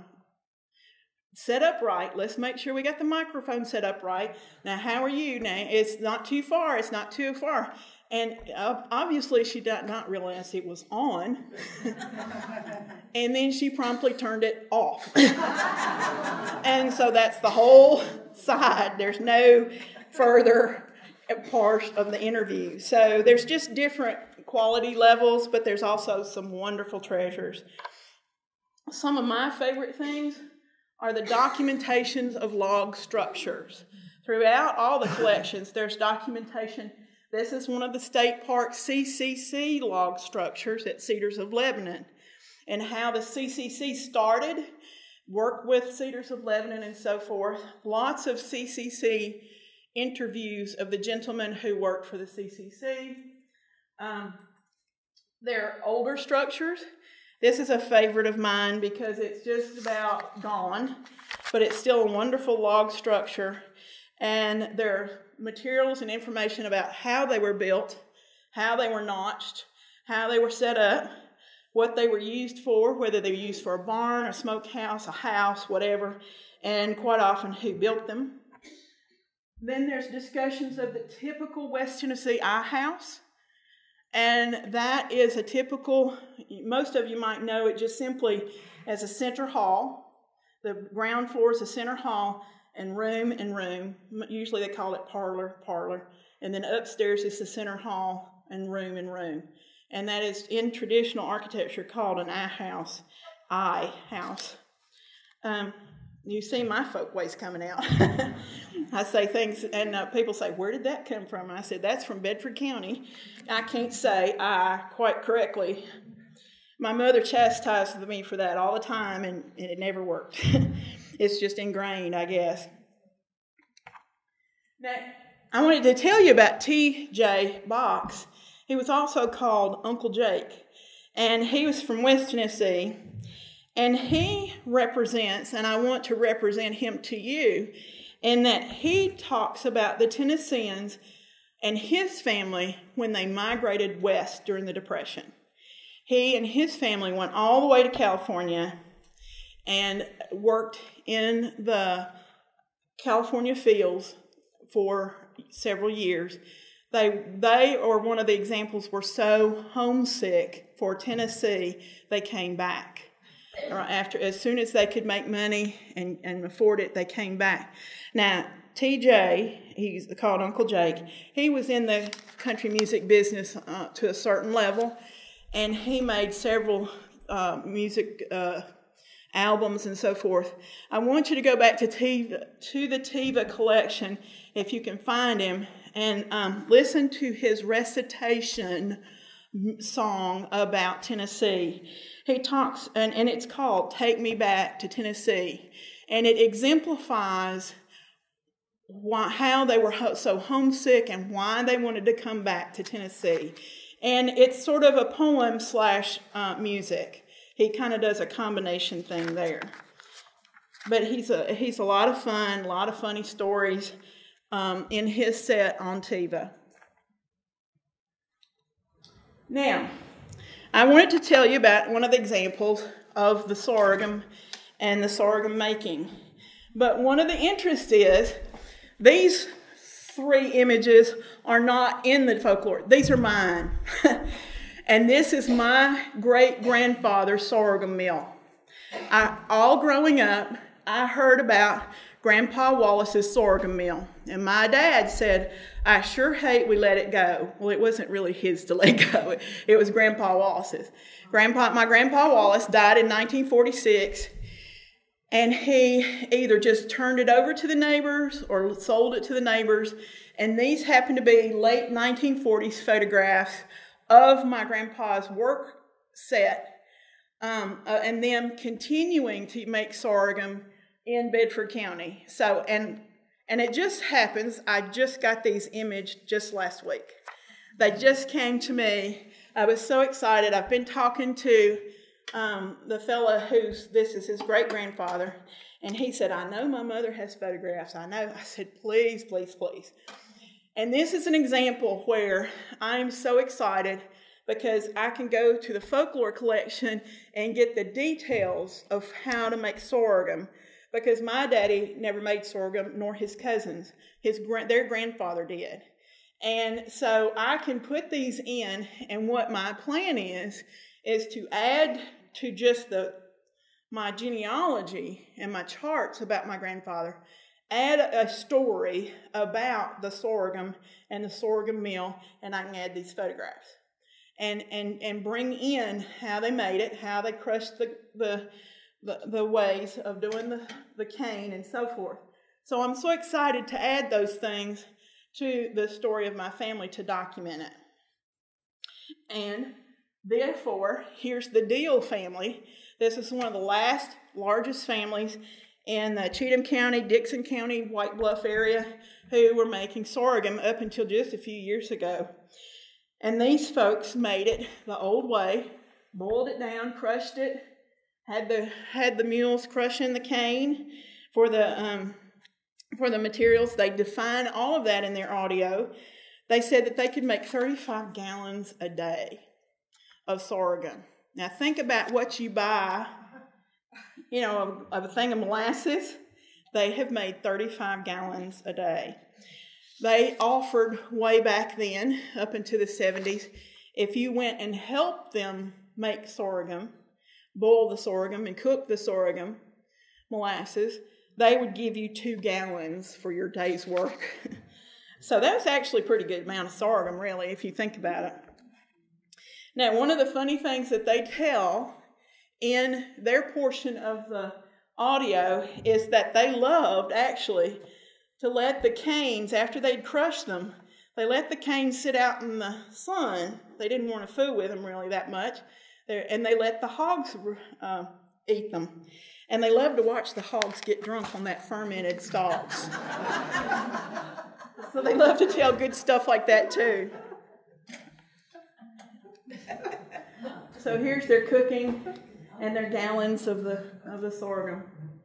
set up right. Let's make sure we got the microphone set up right. Now, how are you? Now, it's not too far. It's not too far. And uh, obviously, she did not realize it was on. And then she promptly turned it off. And so that's the whole side. There's no further part of the interview. So there's just different quality levels, but there's also some wonderful treasures. Some of my favorite things are the documentations of log structures. Throughout all the collections, there's documentation. This is one of the state park C C C log structures at Cedars of Lebanon, and how the C C C started, worked with Cedars of Lebanon and so forth. Lots of C C C interviews of the gentlemen who worked for the C C C. Um, there are older structures. This is a favorite of mine because it's just about gone, but it's still a wonderful log structure. And there are materials and information about how they were built, how they were notched, how they were set up, what they were used for, whether they were used for a barn, a smokehouse, a house, whatever, and quite often who built them. Then there's discussions of the typical West Tennessee I house. And that is a typical, most of you might know it just simply as a center hall. The ground floor is a center hall and room and room. Usually they call it parlor, parlor. And then upstairs is the center hall and room and room. and that is in traditional architecture called an I house. I house. Um, you see my Folkways coming out. I say things, and uh, people say, where did that come from? And I said, that's from Bedford County. I can't say I quite correctly. My mother chastised me for that all the time, and, and it never worked. It's just ingrained, I guess. Now, I wanted to tell you about T J Box. He was also called Uncle Jake, and he was from West Tennessee, and he represents, and I want to represent him to you, in that he talks about the Tennesseans and his family when they migrated west during the Depression. He and his family went all the way to California and worked in the California fields for several years. They, they, or one of the examples, were so homesick for Tennessee, they came back. After, as soon as they could make money and, and afford it, they came back. Now, T J, he's called Uncle Jake, he was in the country music business uh, to a certain level, and he made several uh, music uh, albums and so forth. I want you to go back to Tiva, to the Tiva collection, if you can find him, and um, listen to his recitation song about Tennessee. He talks, and, and it's called Take Me Back to Tennessee, and it exemplifies why, how they were ho- so homesick and why they wanted to come back to Tennessee. And it's sort of a poem slash uh, music. He kind of does a combination thing there. But he's a, he's a lot of fun, a lot of funny stories um, in his set on Tiva. Now, I wanted to tell you about one of the examples of the sorghum and the sorghum making. But one of the interests is these three images are not in the folklore. These are mine. And this is my great-grandfather's sorghum mill. I, all growing up, I heard about Grandpa Wallace's sorghum mill. And my dad said, I sure hate we let it go. Well, it wasn't really his to let go. It was Grandpa Wallace's. Grandpa, my Grandpa Wallace died in nineteen forty-six, and he either just turned it over to the neighbors or sold it to the neighbors. And these happen to be late nineteen forties photographs of my grandpa's work set, um, uh, and them continuing to make sorghum in Bedford County. So, and and it just happens, I just got these images just last week. They just came to me. I was so excited. I've been talking to um, the fella who's, this is his great-grandfather, and he said, I know my mother has photographs. I know. I said, please, please, please. And this is an example where I'm so excited because I can go to the Folklore collection and get the details of how to make sorghum, because my daddy never made sorghum, nor his cousins. His their grandfather did. And so I can put these in, and what my plan is, is to add to just the my genealogy and my charts about my grandfather, add a story about the sorghum and the sorghum mill, and I can add these photographs. And and and bring in how they made it, how they crushed the the the, the ways of doing the, the cane and so forth. So I'm so excited to add those things to the story of my family to document it. And therefore, here's the Deal family. This is one of the last largest families in the Cheatham County, Dixon County, White Bluff area who were making sorghum up until just a few years ago. And these folks made it the old way, boiled it down, crushed it, had the had the mules crushing the cane for the um, for the materials. They define all of that in their audio. They said that they could make thirty-five gallons a day of sorghum. Now think about what you buy, you know, of, of a thing of molasses. They have made thirty-five gallons a day. They offered way back then, up into the seventies, if you went and helped them make sorghum, boil the sorghum and cook the sorghum molasses, they would give you two gallons for your day's work. So that's actually a pretty good amount of sorghum, really, if you think about it. Now, one of the funny things that they tell in their portion of the audio is that they loved, actually, to let the canes, after they'd crushed them, they let the canes sit out in the sun. They didn't want to fool with them really that much. They're, and they let the hogs uh, eat them. And they loved to watch the hogs get drunk on that fermented stalks. So they love to tell good stuff like that too. So here's their cooking and their gallons of the of the sorghum.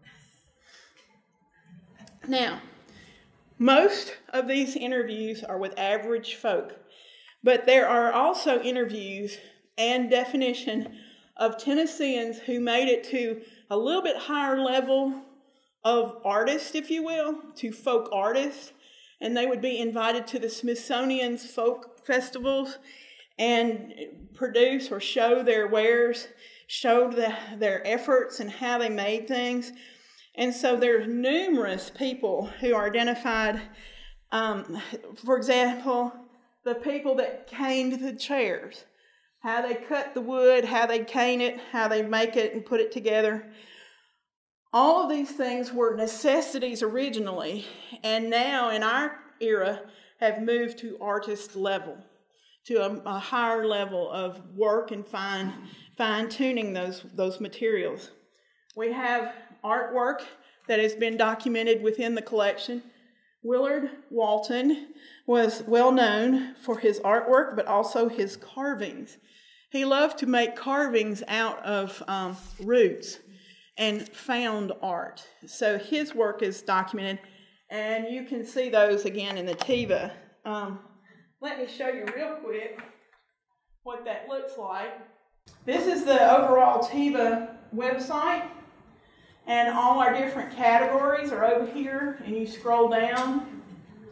Now, most of these interviews are with average folk, but there are also interviews and definition of Tennesseans who made it to a little bit higher level of artist, if you will, to folk artists, and they would be invited to the Smithsonian's folk festivals and produce or show their wares, show the, their efforts and how they made things. And so there's numerous people who are identified. Um, for example, the people that caned the chairs, how they cut the wood, how they cane it, how they make it and put it together. All of these things were necessities originally, and now in our era have moved to artist level, to a, a higher level of work and fine fine tuning those those materials. We have artwork that has been documented within the collection. Willard Walton was well known for his artwork, but also his carvings. He loved to make carvings out of um, roots and found art. So his work is documented, and you can see those again in the Tiva. Um, let me show you real quick what that looks like. This is the overall Tiva website, and all our different categories are over here, and you scroll down.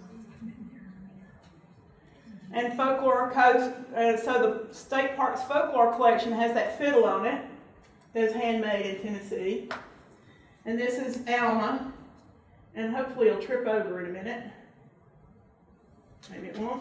And Folklore Coast, uh, so the State Parks Folklore Collection has that fiddle on it. That's handmade in Tennessee. And this is Alma, and hopefully it'll trip over in a minute. Maybe it won't.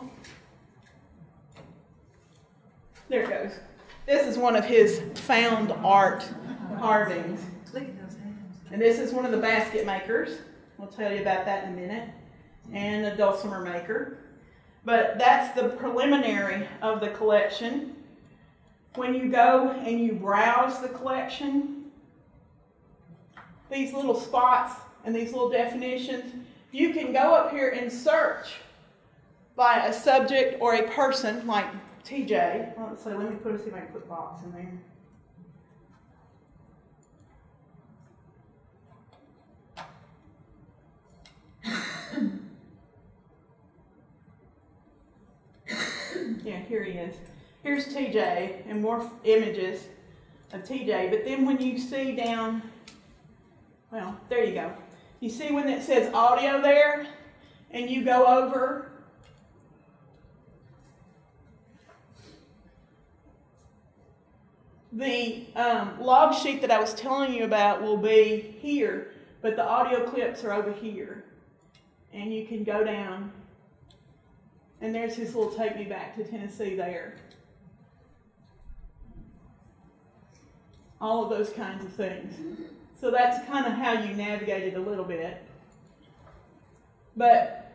There it goes. This is one of his found art carvings. And this is one of the basket makers. We'll tell you about that in a minute. And a dulcimer maker. But that's the preliminary of the collection. When you go and you browse the collection, these little spots and these little definitions, you can go up here and search by a subject or a person like T J. Well, let's say, let me put, see if I can put box in there. Yeah, here he is. Here's T J and more images of T J. But then when you see down, well, there you go. You see when it says audio there, and you go over, the um, log sheet that I was telling you about will be here, but the audio clips are over here. And you can go down, and there's his little take me back to Tennessee there. All of those kinds of things. So that's kind of how you navigate it a little bit. But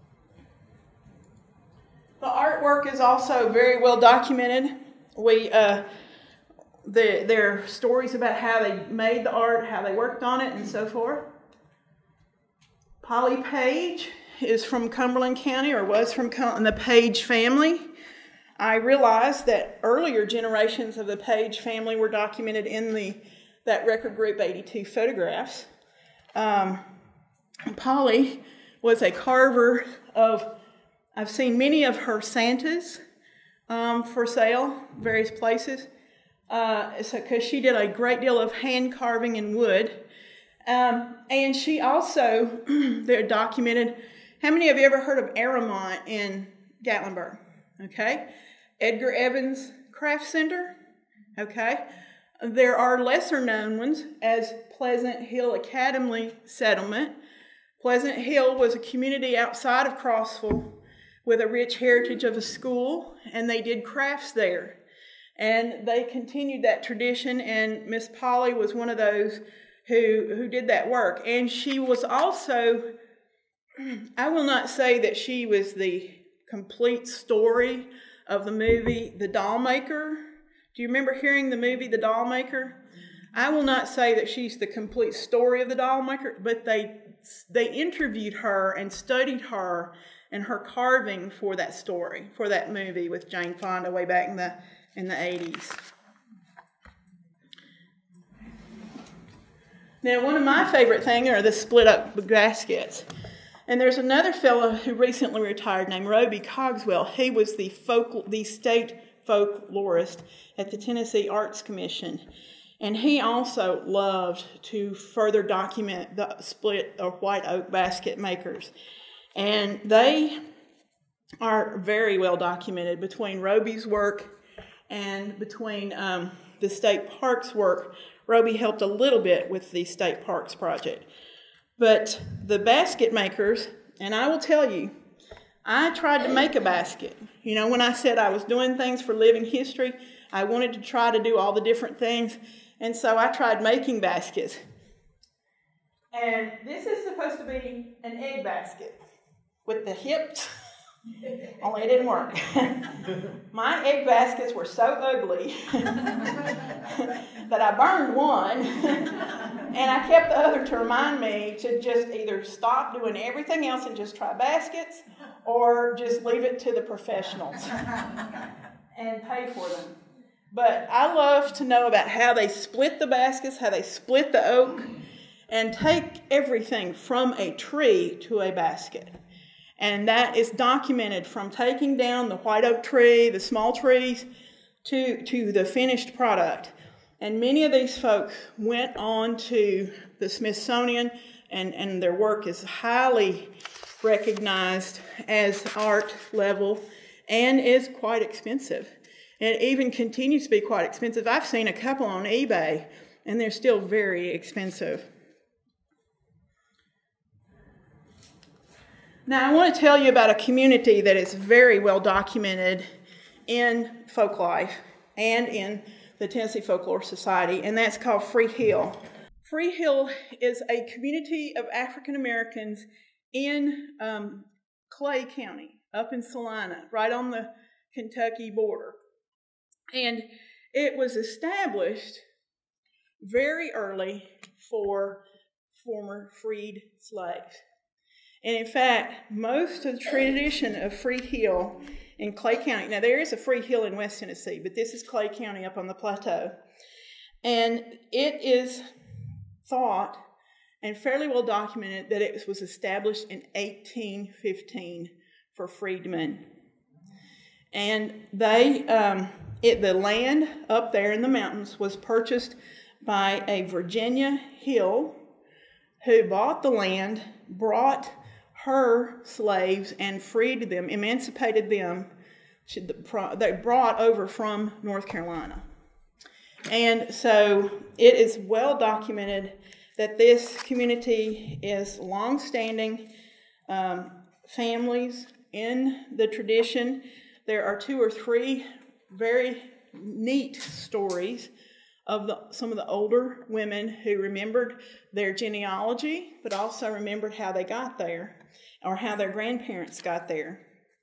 the artwork is also very well documented. We, uh, the, there are stories about how they made the art, how they worked on it, and so forth. Polly Page is from Cumberland County, or was from Cum- the Page family. I realized that earlier generations of the Page family were documented in the that record group eighty-two photographs. Um, Polly was a carver of, I've seen many of her Santas um, for sale, various places, uh, so, because she did a great deal of hand carving in wood. Um, and she also, they're documented, how many of you ever heard of Aramont in Gatlinburg? Okay. Edgar Evans Craft Center. Okay. There are lesser known ones as Pleasant Hill Academy Settlement. Pleasant Hill was a community outside of Crossville with a rich heritage of a school, and they did crafts there. And they continued that tradition, and Miss Polly was one of those who, who did that work. And she was also, I will not say that she was the complete story of the movie The Doll Maker. Do you remember hearing the movie The Doll Maker? I will not say that she's the complete story of the Doll Maker, but they they interviewed her and studied her and her carving for that story, for that movie with Jane Fonda way back in the in the eighties. Now, one of my favorite things are the split up baskets. And there's another fellow who recently retired named Roby Cogswell. He was the folk, the state folklorist at the Tennessee Arts Commission. And he also loved to further document the split or white oak basket makers. And they are very well documented between Roby's work and between um, the state parks work. Roby helped a little bit with the state parks project. But the basket makers, and I will tell you, I tried to make a basket. You know, when I said I was doing things for living history, I wanted to try to do all the different things. And so I tried making baskets. And this is supposed to be an egg basket with the hips. Only it didn't work. My egg baskets were so ugly that I burned one, and I kept the other to remind me to just either stop doing everything else and just try baskets, or just leave it to the professionals and pay for them. But I love to know about how they split the baskets, how they split the oak, and take everything from a tree to a basket. And that is documented from taking down the white oak tree, the small trees, to, to the finished product. And many of these folks went on to the Smithsonian, and, and their work is highly recognized as art level and is quite expensive. It even continues to be quite expensive. I've seen a couple on eBay, and they're still very expensive. Now, I want to tell you about a community that is very well documented in Folklife and in the Tennessee Folklore Society, and that's called Free Hill. Free Hill is a community of African Americans in um, Clay County, up in Salina, right on the Kentucky border. And it was established very early for former freed slaves. And in fact, most of the tradition of Free Hill in Clay County, now there is a Free Hill in West Tennessee, but this is Clay County up on the plateau. And it is thought and fairly well documented that it was established in eighteen fifteen for freedmen. And they, um, it, the land up there in the mountains was purchased by a Virginia Hill who bought the land, brought her slaves and freed them, emancipated them. They brought over from North Carolina. And so it is well documented that this community is long-standing um, families in the tradition. There are two or three very neat stories of the, some of the older women who remembered their genealogy, but also remembered how they got there, or how their grandparents got there,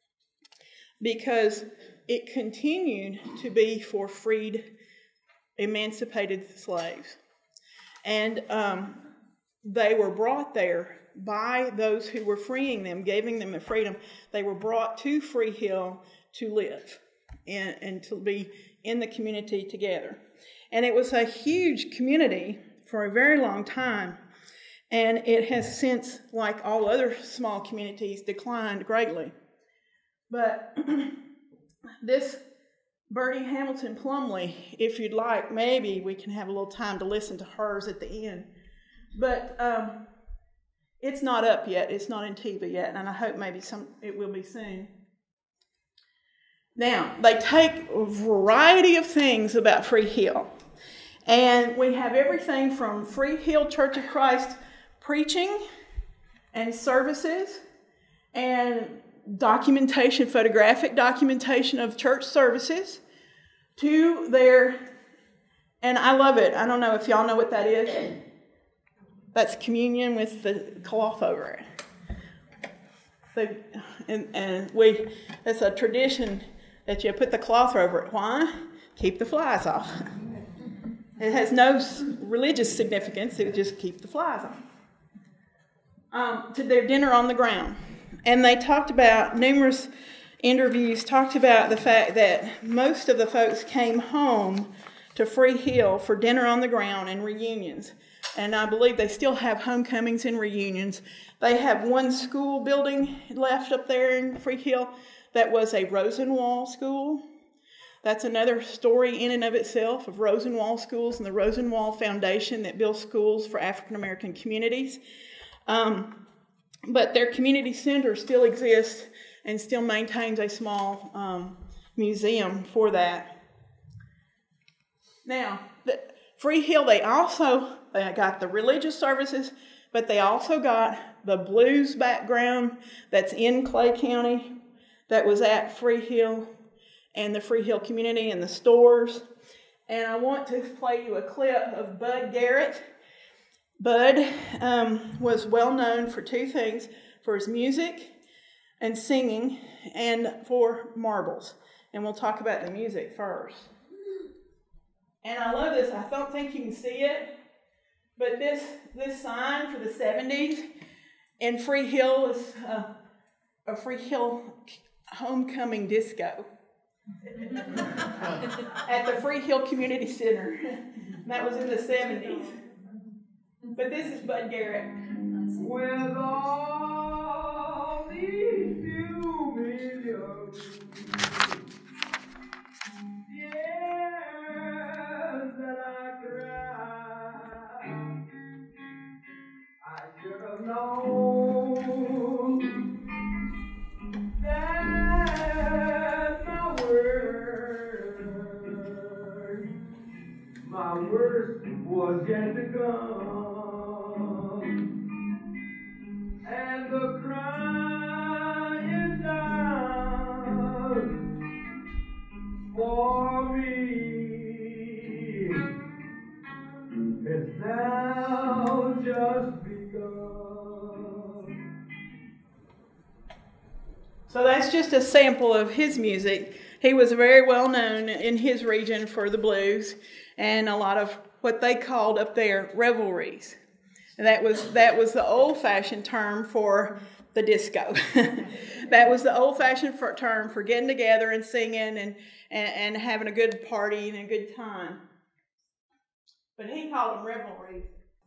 because it continued to be for freed, emancipated slaves. And um, they were brought there by those who were freeing them, giving them the freedom. They were brought to Free Hill to live and, and to be in the community together. And it was a huge community for a very long time. And it has since, like all other small communities, declined greatly. But this Bertie Hamilton Plumley, if you'd like, maybe we can have a little time to listen to hers at the end. But um, it's not up yet. It's not in T V yet, and I hope maybe some it will be soon. Now, they take a variety of things about Free Hill. And we have everything from Free Hill Church of Christ preaching and services and documentation, photographic documentation of church services, to their, and I love it. I don't know if y'all know what that is. That's communion with the cloth over it. They, and, and we, it's a tradition that you put the cloth over it. Why? Keep the flies off. It has no religious significance. It would just keep the flies off. Um, to their dinner on the ground. And they talked about, numerous interviews talked about the fact that most of the folks came home to Free Hill for dinner on the ground and reunions. And I believe they still have homecomings and reunions. They have one school building left up there in Free Hill that was a Rosenwald school. That's another story in and of itself of Rosenwald schools and the Rosenwald Foundation that builds schools for African American communities. Um, but their community center still exists and still maintains a small um, museum for that. Now, the Free Hill, they also they got the religious services, but they also got the blues background that's in Clay County that was at Free Hill and the Free Hill community and the stores. And I want to play you a clip of Bud Garrett. Bud um, was well known for two things, for his music and singing and for marbles. And we'll talk about the music first. And I love this. I don't think you can see it, but this this sign for the seventies in Free Hill is uh, a Free Hill homecoming disco at the Free Hill Community Center. That was in the seventies. But this is Bud Garrett. With all these few millions, yes, that I cry, I should have known that my worst, my worst was yet to come. And the crying down for me is now just begun. So that's just a sample of his music. He was very well known in his region for the blues and a lot of what they called up there revelries. And that was that was the old-fashioned term for the disco. That was the old-fashioned for, term for getting together and singing and, and, and having a good party and a good time. But he called them revelries.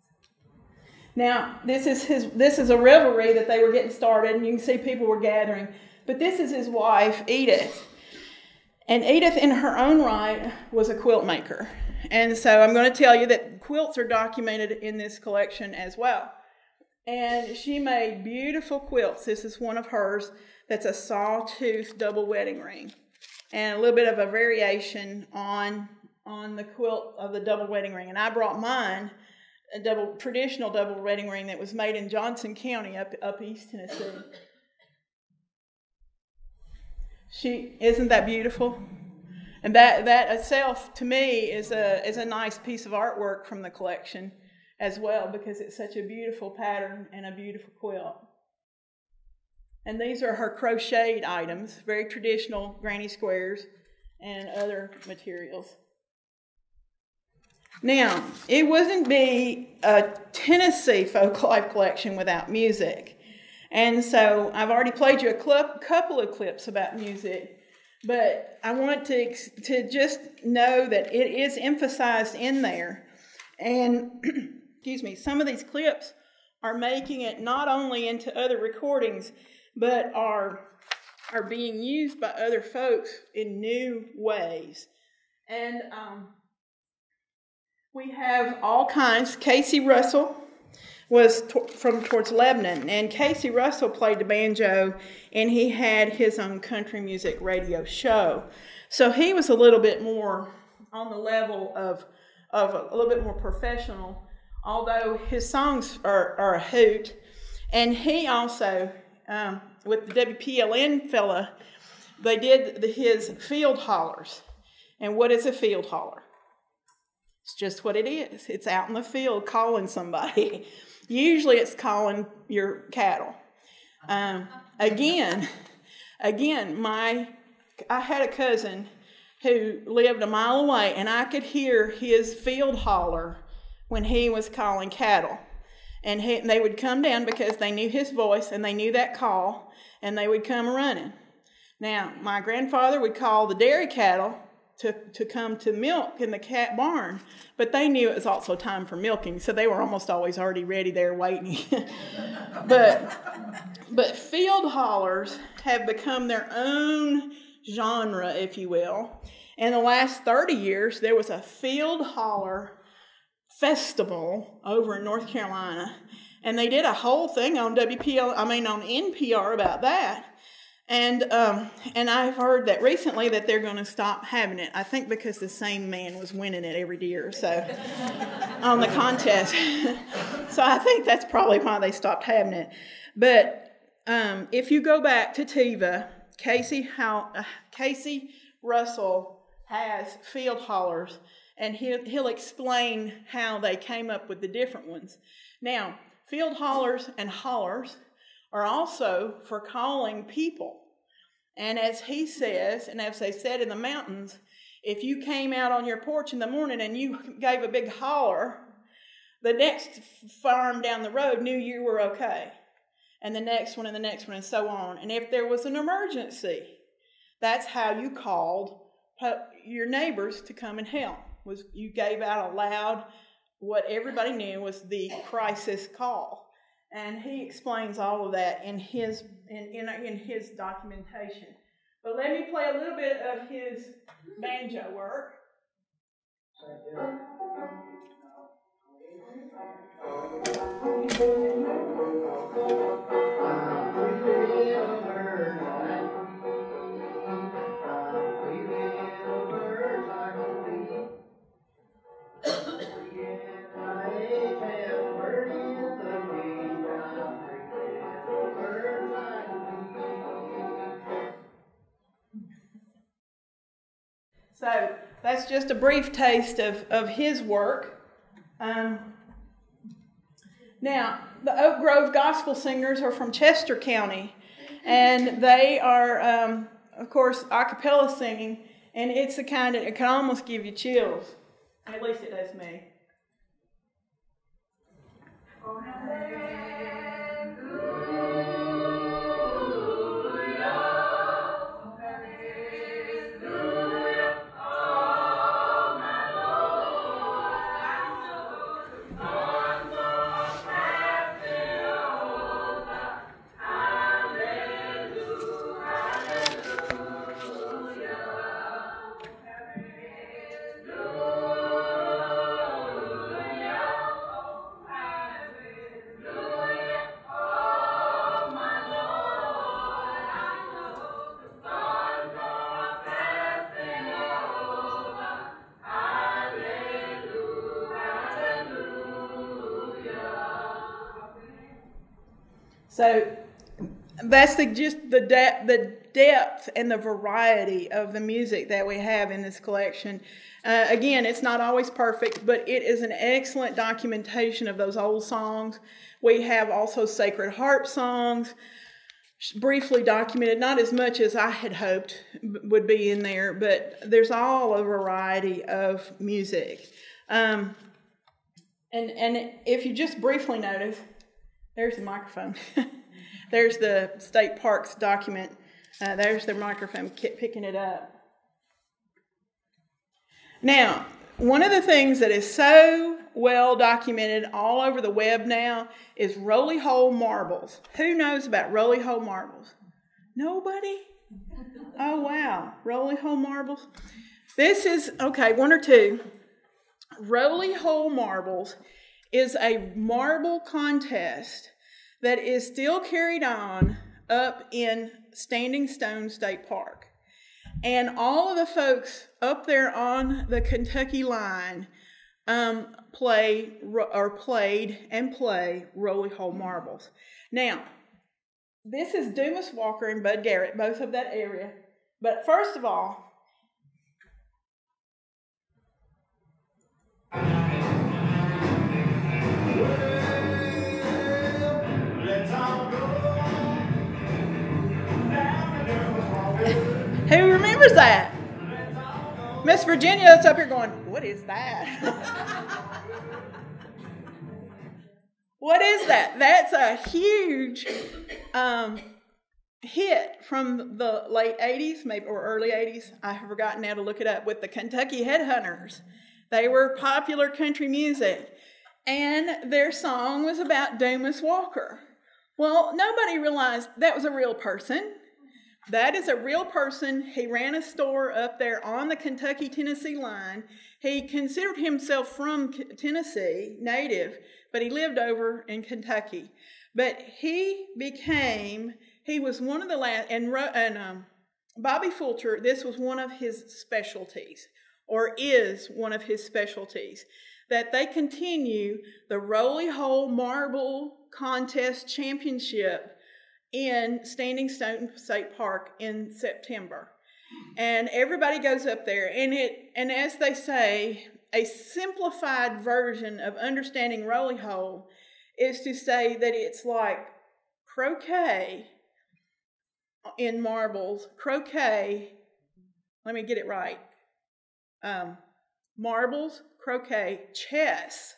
Now, this is his. This is a revelry that they were getting started, and you can see people were gathering. But this is his wife, Edith. And Edith, in her own right, was a quilt maker. And so I'm going to tell you that quilts are documented in this collection as well. And she made beautiful quilts. This is one of hers that's a sawtooth double wedding ring. And a little bit of a variation on, on the quilt of the double wedding ring. And I brought mine, a double traditional double wedding ring that was made in Johnson County up, up East Tennessee. She, isn't that beautiful? And that, that itself, to me, is a is a nice piece of artwork from the collection as well, because it's such a beautiful pattern and a beautiful quilt. And these are her crocheted items, very traditional granny squares and other materials. Now, it wouldn't be a Tennessee Folklife collection without music. And so I've already played you a cl- couple of clips about music. But I want to to just know that it is emphasized in there. And, excuse me, some of these clips are making it not only into other recordings, but are, are being used by other folks in new ways. And um, we have all kinds. Casey Russell was to- from towards Lebanon, and Casey Russell played the banjo, and he had his own country music radio show. So he was a little bit more on the level of, of a, a little bit more professional, although his songs are, are a hoot. And he also, um, with the W P L N fella, they did the, his field hollers. And what is a field holler? It's just what it is. It's out in the field calling somebody. Usually it's calling your cattle. Um, again, again, my I had a cousin who lived a mile away, and I could hear his field holler when he was calling cattle. And, he, and they would come down because they knew his voice and they knew that call, and they would come running. Now, my grandfather would call the dairy cattle to, to come to milk in the cat barn, but they knew it was also time for milking, so they were almost always already ready there waiting. but, but field hollers have become their own genre, if you will. In the last thirty years, there was a field holler festival over in North Carolina, and they did a whole thing on W P L, I mean on N P R about that. And um, and I've heard that recently that they're going to stop having it. I think because the same man was winning it every year, so on the contest. So I think that's probably why they stopped having it. But um, if you go back to Tiva, Casey how uh, Casey Russell has field hollers, and he'll, he'll explain how they came up with the different ones. Now, field hollers and hollers are also for calling people. And as he says, and as they said in the mountains, if you came out on your porch in the morning and you gave a big holler, the next farm down the road knew you were okay. And the next one and the next one and so on. And if there was an emergency, that's how you called your neighbors to come and help. Was you gave out a loud, what everybody knew was the crisis call. And he explains all of that in his in, in, in his documentation. But let me play a little bit of his banjo work. So that's just a brief taste of, of his work. Um, now, the Oak Grove Gospel Singers are from Chester County, and they are, um, of course, a cappella singing, and it's the kind that it can almost give you chills. At least it does me. So that's the, just the, de- the depth and the variety of the music that we have in this collection. Uh, again, it's not always perfect, but it is an excellent documentation of those old songs. We have also sacred harp songs, briefly documented, not as much as I had hoped would be in there, but there's all a variety of music. Um, and, and if you just briefly notice, there's the microphone. There's the state parks document. Uh, there's the microphone picking it up. Now, one of the things that is so well documented all over the web now is roly hole marbles. Who knows about roly hole marbles? Nobody? Oh, wow. Roly hole marbles. This is, okay, one or two. Roly hole marbles is a marble contest that is still carried on up in Standing Stone State Park. And all of the folks up there on the Kentucky line um, play or played and play roly hole marbles. Now, this is Dumas Walker and Bud Garrett, both of that area. But first of all, is that? Miss Virginia that's up here going, what is that? What is that? That's a huge um, hit from the late eighties, maybe or early eighties. I have forgotten now to look it up, with the Kentucky Headhunters. They were popular country music, and their song was about Dumas Walker. Well, nobody realized that was a real person. That is a real person. He ran a store up there on the Kentucky-Tennessee line. He considered himself from Tennessee, native, but he lived over in Kentucky. But he became, he was one of the last, and, and um, Bobby Fulcher, this was one of his specialties, or is one of his specialties, that they continue the Rolly Hole Marble Contest Championship in Standing Stone State Park in September. And everybody goes up there, and it and as they say, a simplified version of understanding Rolly Hole is to say that it's like croquet in marbles, croquet, let me get it right, um, marbles, croquet, chess,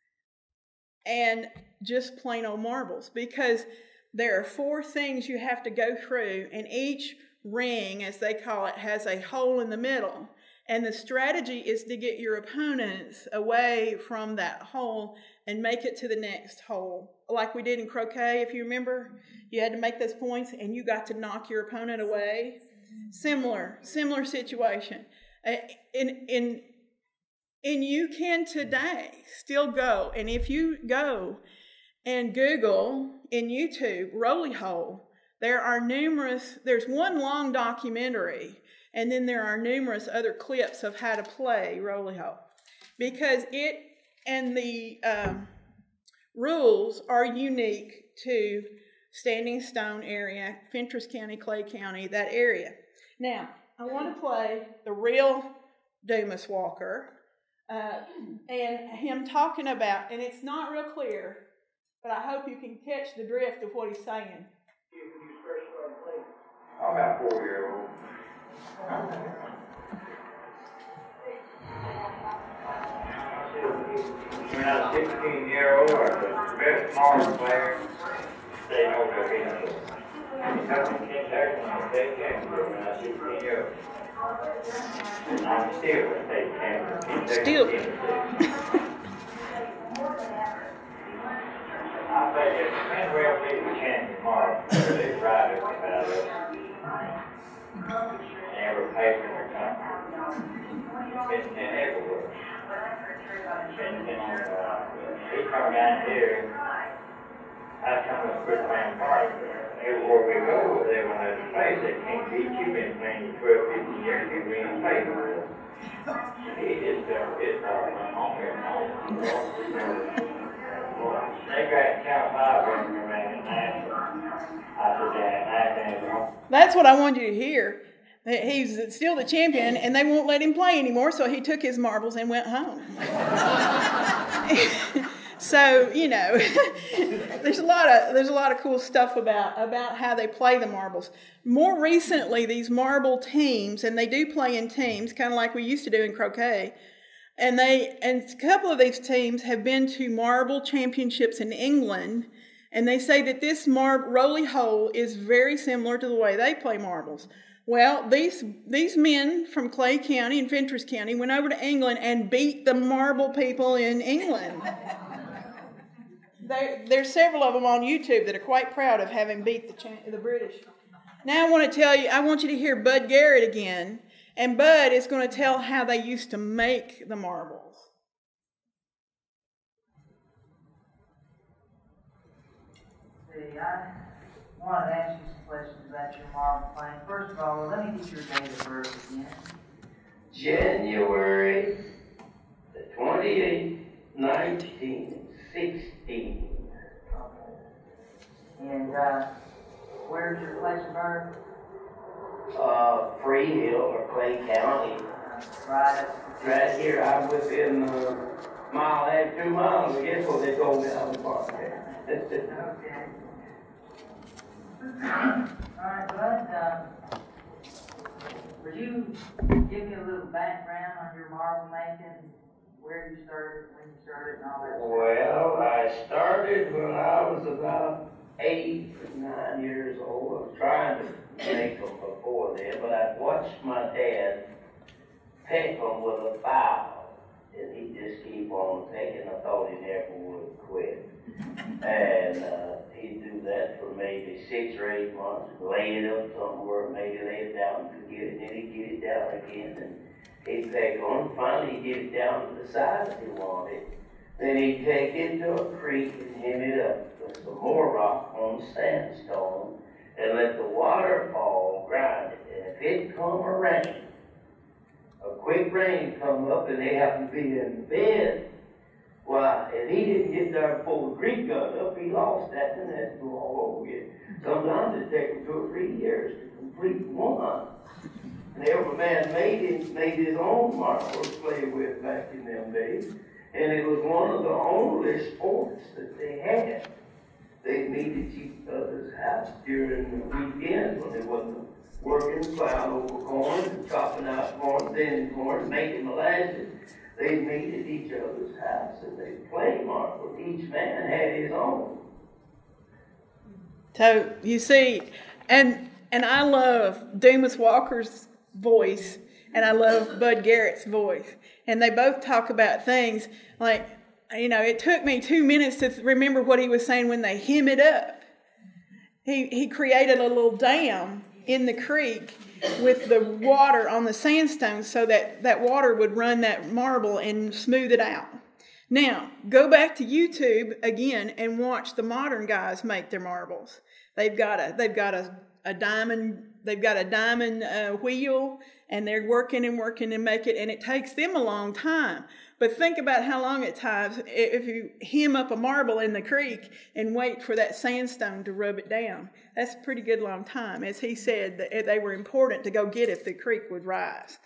and just plain old marbles, because there are four things you have to go through, and each ring, as they call it, has a hole in the middle. And the strategy is to get your opponents away from that hole and make it to the next hole. Like we did in croquet, if you remember, you had to make those points and you got to knock your opponent away. Similar, similar situation. In, in, and you can today still go, and if you go and Google in YouTube, Rolly Hole, there are numerous, there's one long documentary, and then there are numerous other clips of how to play Rolly Hole. Because it and the um, rules are unique to Standing Stone area, Fentress County, Clay County, that area. Now, I want to play the real Dumas Walker, uh, and him talking about, and it's not real clear, but I hope you can catch the drift of what he's saying. I'm about four years old. When I was sixteen years old, I was the best marble player. They know they're getting it. Kentucky, Kentucky, and state champion when I was sixteen years old. And I'm still a state champion. Still. I say this, man, well, be the champion marble player. They ride it about us. Every paper in the country. It's been everywhere. Been, been on, uh, he come down here. I come to quit playing party. Everywhere we go, they want to play. They can't beat you. Been playing twelve, fifteen years. You been playing with us. He just, uh, it's our home here and home. They got count five in your man. I said, Dad, that's what I want you to hear. He's still the champion, and they won't let him play anymore, so he took his marbles and went home. So, you know, there's a lot of there's a lot of cool stuff about, about how they play the marbles. More recently, these marble teams, and they do play in teams, kind of like we used to do in croquet, and they and a couple of these teams have been to marble championships in England, and they say that this mar- Rolly Hole is very similar to the way they play marbles. Well, these these men from Clay County and Fentress County went over to England and beat the marble people in England. There, there's several of them on YouTube that are quite proud of having beat the, the British. Now I want to tell you, I want you to hear Bud Garrett again, and Bud is going to tell how they used to make the marbles. See, I wanted to ask you some questions about your marble playing. First of all, let me get your date of birth again. January the twenty-eighth, nineteen sixteen. Okay. And uh, where's your place of birth? Uh, Free Hill or Clay County. Uh, right up. Right here, I'm within a mile and two miles. I guess what they told me down the park there. Okay. All right, Bud. Uh, Would you give me a little background on your marble making, where you started, when you started, and all that? Well, I started when I was about eight or nine years old. I was trying to make them before then, but I watched my dad pick them with a file, and he'd just keep on taking. I thought he never would quit. And uh, he'd do that for maybe six or eight months, lay it up somewhere, maybe lay it down and forget it, and then he'd get it down again, and he'd take on. Finally, he'd get it down to the size he wanted. Then he'd take it to a creek and hem it up with some more rock on sandstone and let the waterfall grind it. And if it come a rain, a quick rain come up and they happen to be in bed, why, if he didn't get there before the creek got up, he lost that and had to go all over again. Sometimes it takes him two or three years to complete one. And every man made his, made his own marble to play with back in them days. And it was one of the only sports that they had. They meet at each other's house during the weekends when they wasn't working, plowing over corn, and chopping out corn, thinning corn, making molasses. They'd meet at each other's house and they'd play marble. Each man had his own. So you see, and and I love Dumas Walker's voice, and I love Bud Garrett's voice, and they both talk about things like, you know, it took me two minutes to remember what he was saying when they hem it up. He he created a little dam in the creek with the water on the sandstone so that that water would run that marble and smooth it out. Now, go back to YouTube again and watch the modern guys make their marbles. They've got a they've got a, a diamond they've got a diamond uh, wheel, and they're working and working to make it, and it takes them a long time. But think about how long it takes if you hem up a marble in the creek and wait for that sandstone to rub it down. That's a pretty good long time. As he said, that they were important to go get if the creek would rise.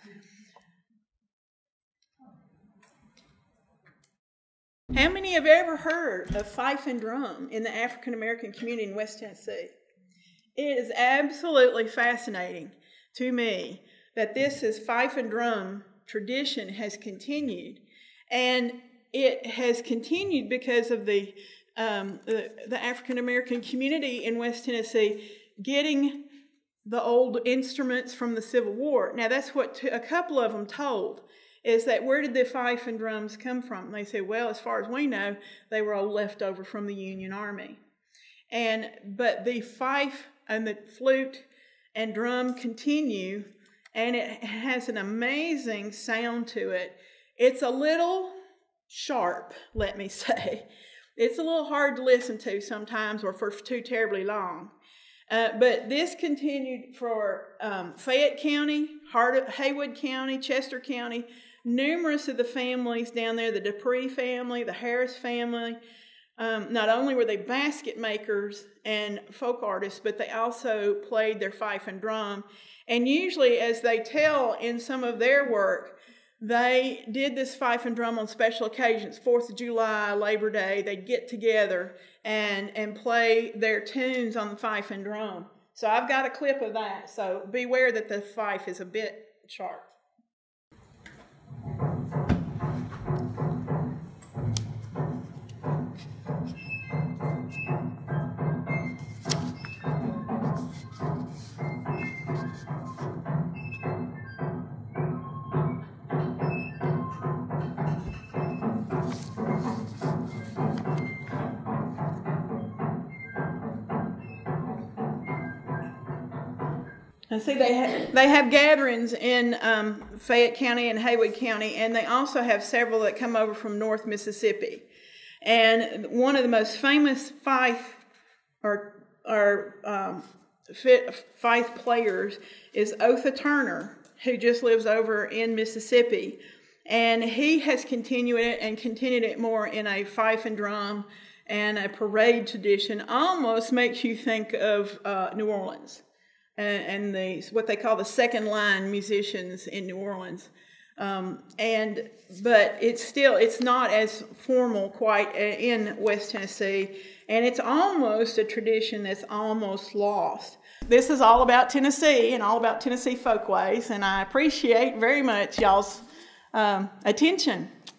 How many have ever heard of fife and drum in the African American community in West Tennessee? It is absolutely fascinating to me that this is fife and drum tradition has continued. And it has continued because of the, um, the, the African American community in West Tennessee getting the old instruments from the Civil War. Now, that's what t- a couple of them told, is that where did the fife and drums come from? And they said, well, as far as we know, they were all left over from the Union Army. And but the fife and the flute and drum continue, and it has an amazing sound to it. It's a little sharp, let me say. It's a little hard to listen to sometimes, or for too terribly long. Uh, but this continued for um, Fayette County, Hart- Haywood County, Chester County. Numerous of the families down there, the Dupree family, the Harris family, um, not only were they basket makers and folk artists, but they also played their fife and drum. And usually, as they tell in some of their work, they did this fife and drum on special occasions, fourth of July, Labor Day. They'd get together and, and play their tunes on the fife and drum. So I've got a clip of that. So beware that the fife is a bit sharp. And see, they ha- they have gatherings in um, Fayette County and Haywood County, and they also have several that come over from North Mississippi. And one of the most famous fife or or um, fife players is Otha Turner, who just lives over in Mississippi, and he has continued it and continued it more in a fife and drum and a parade tradition. Almost makes you think of uh, New Orleans. And the what they call the second line musicians in New Orleans. Um, and but it's still it's not as formal quite in West Tennessee, and it's almost a tradition that's almost lost. This is all about Tennessee and all about Tennessee Folkways, and I appreciate very much y'all's um, attention.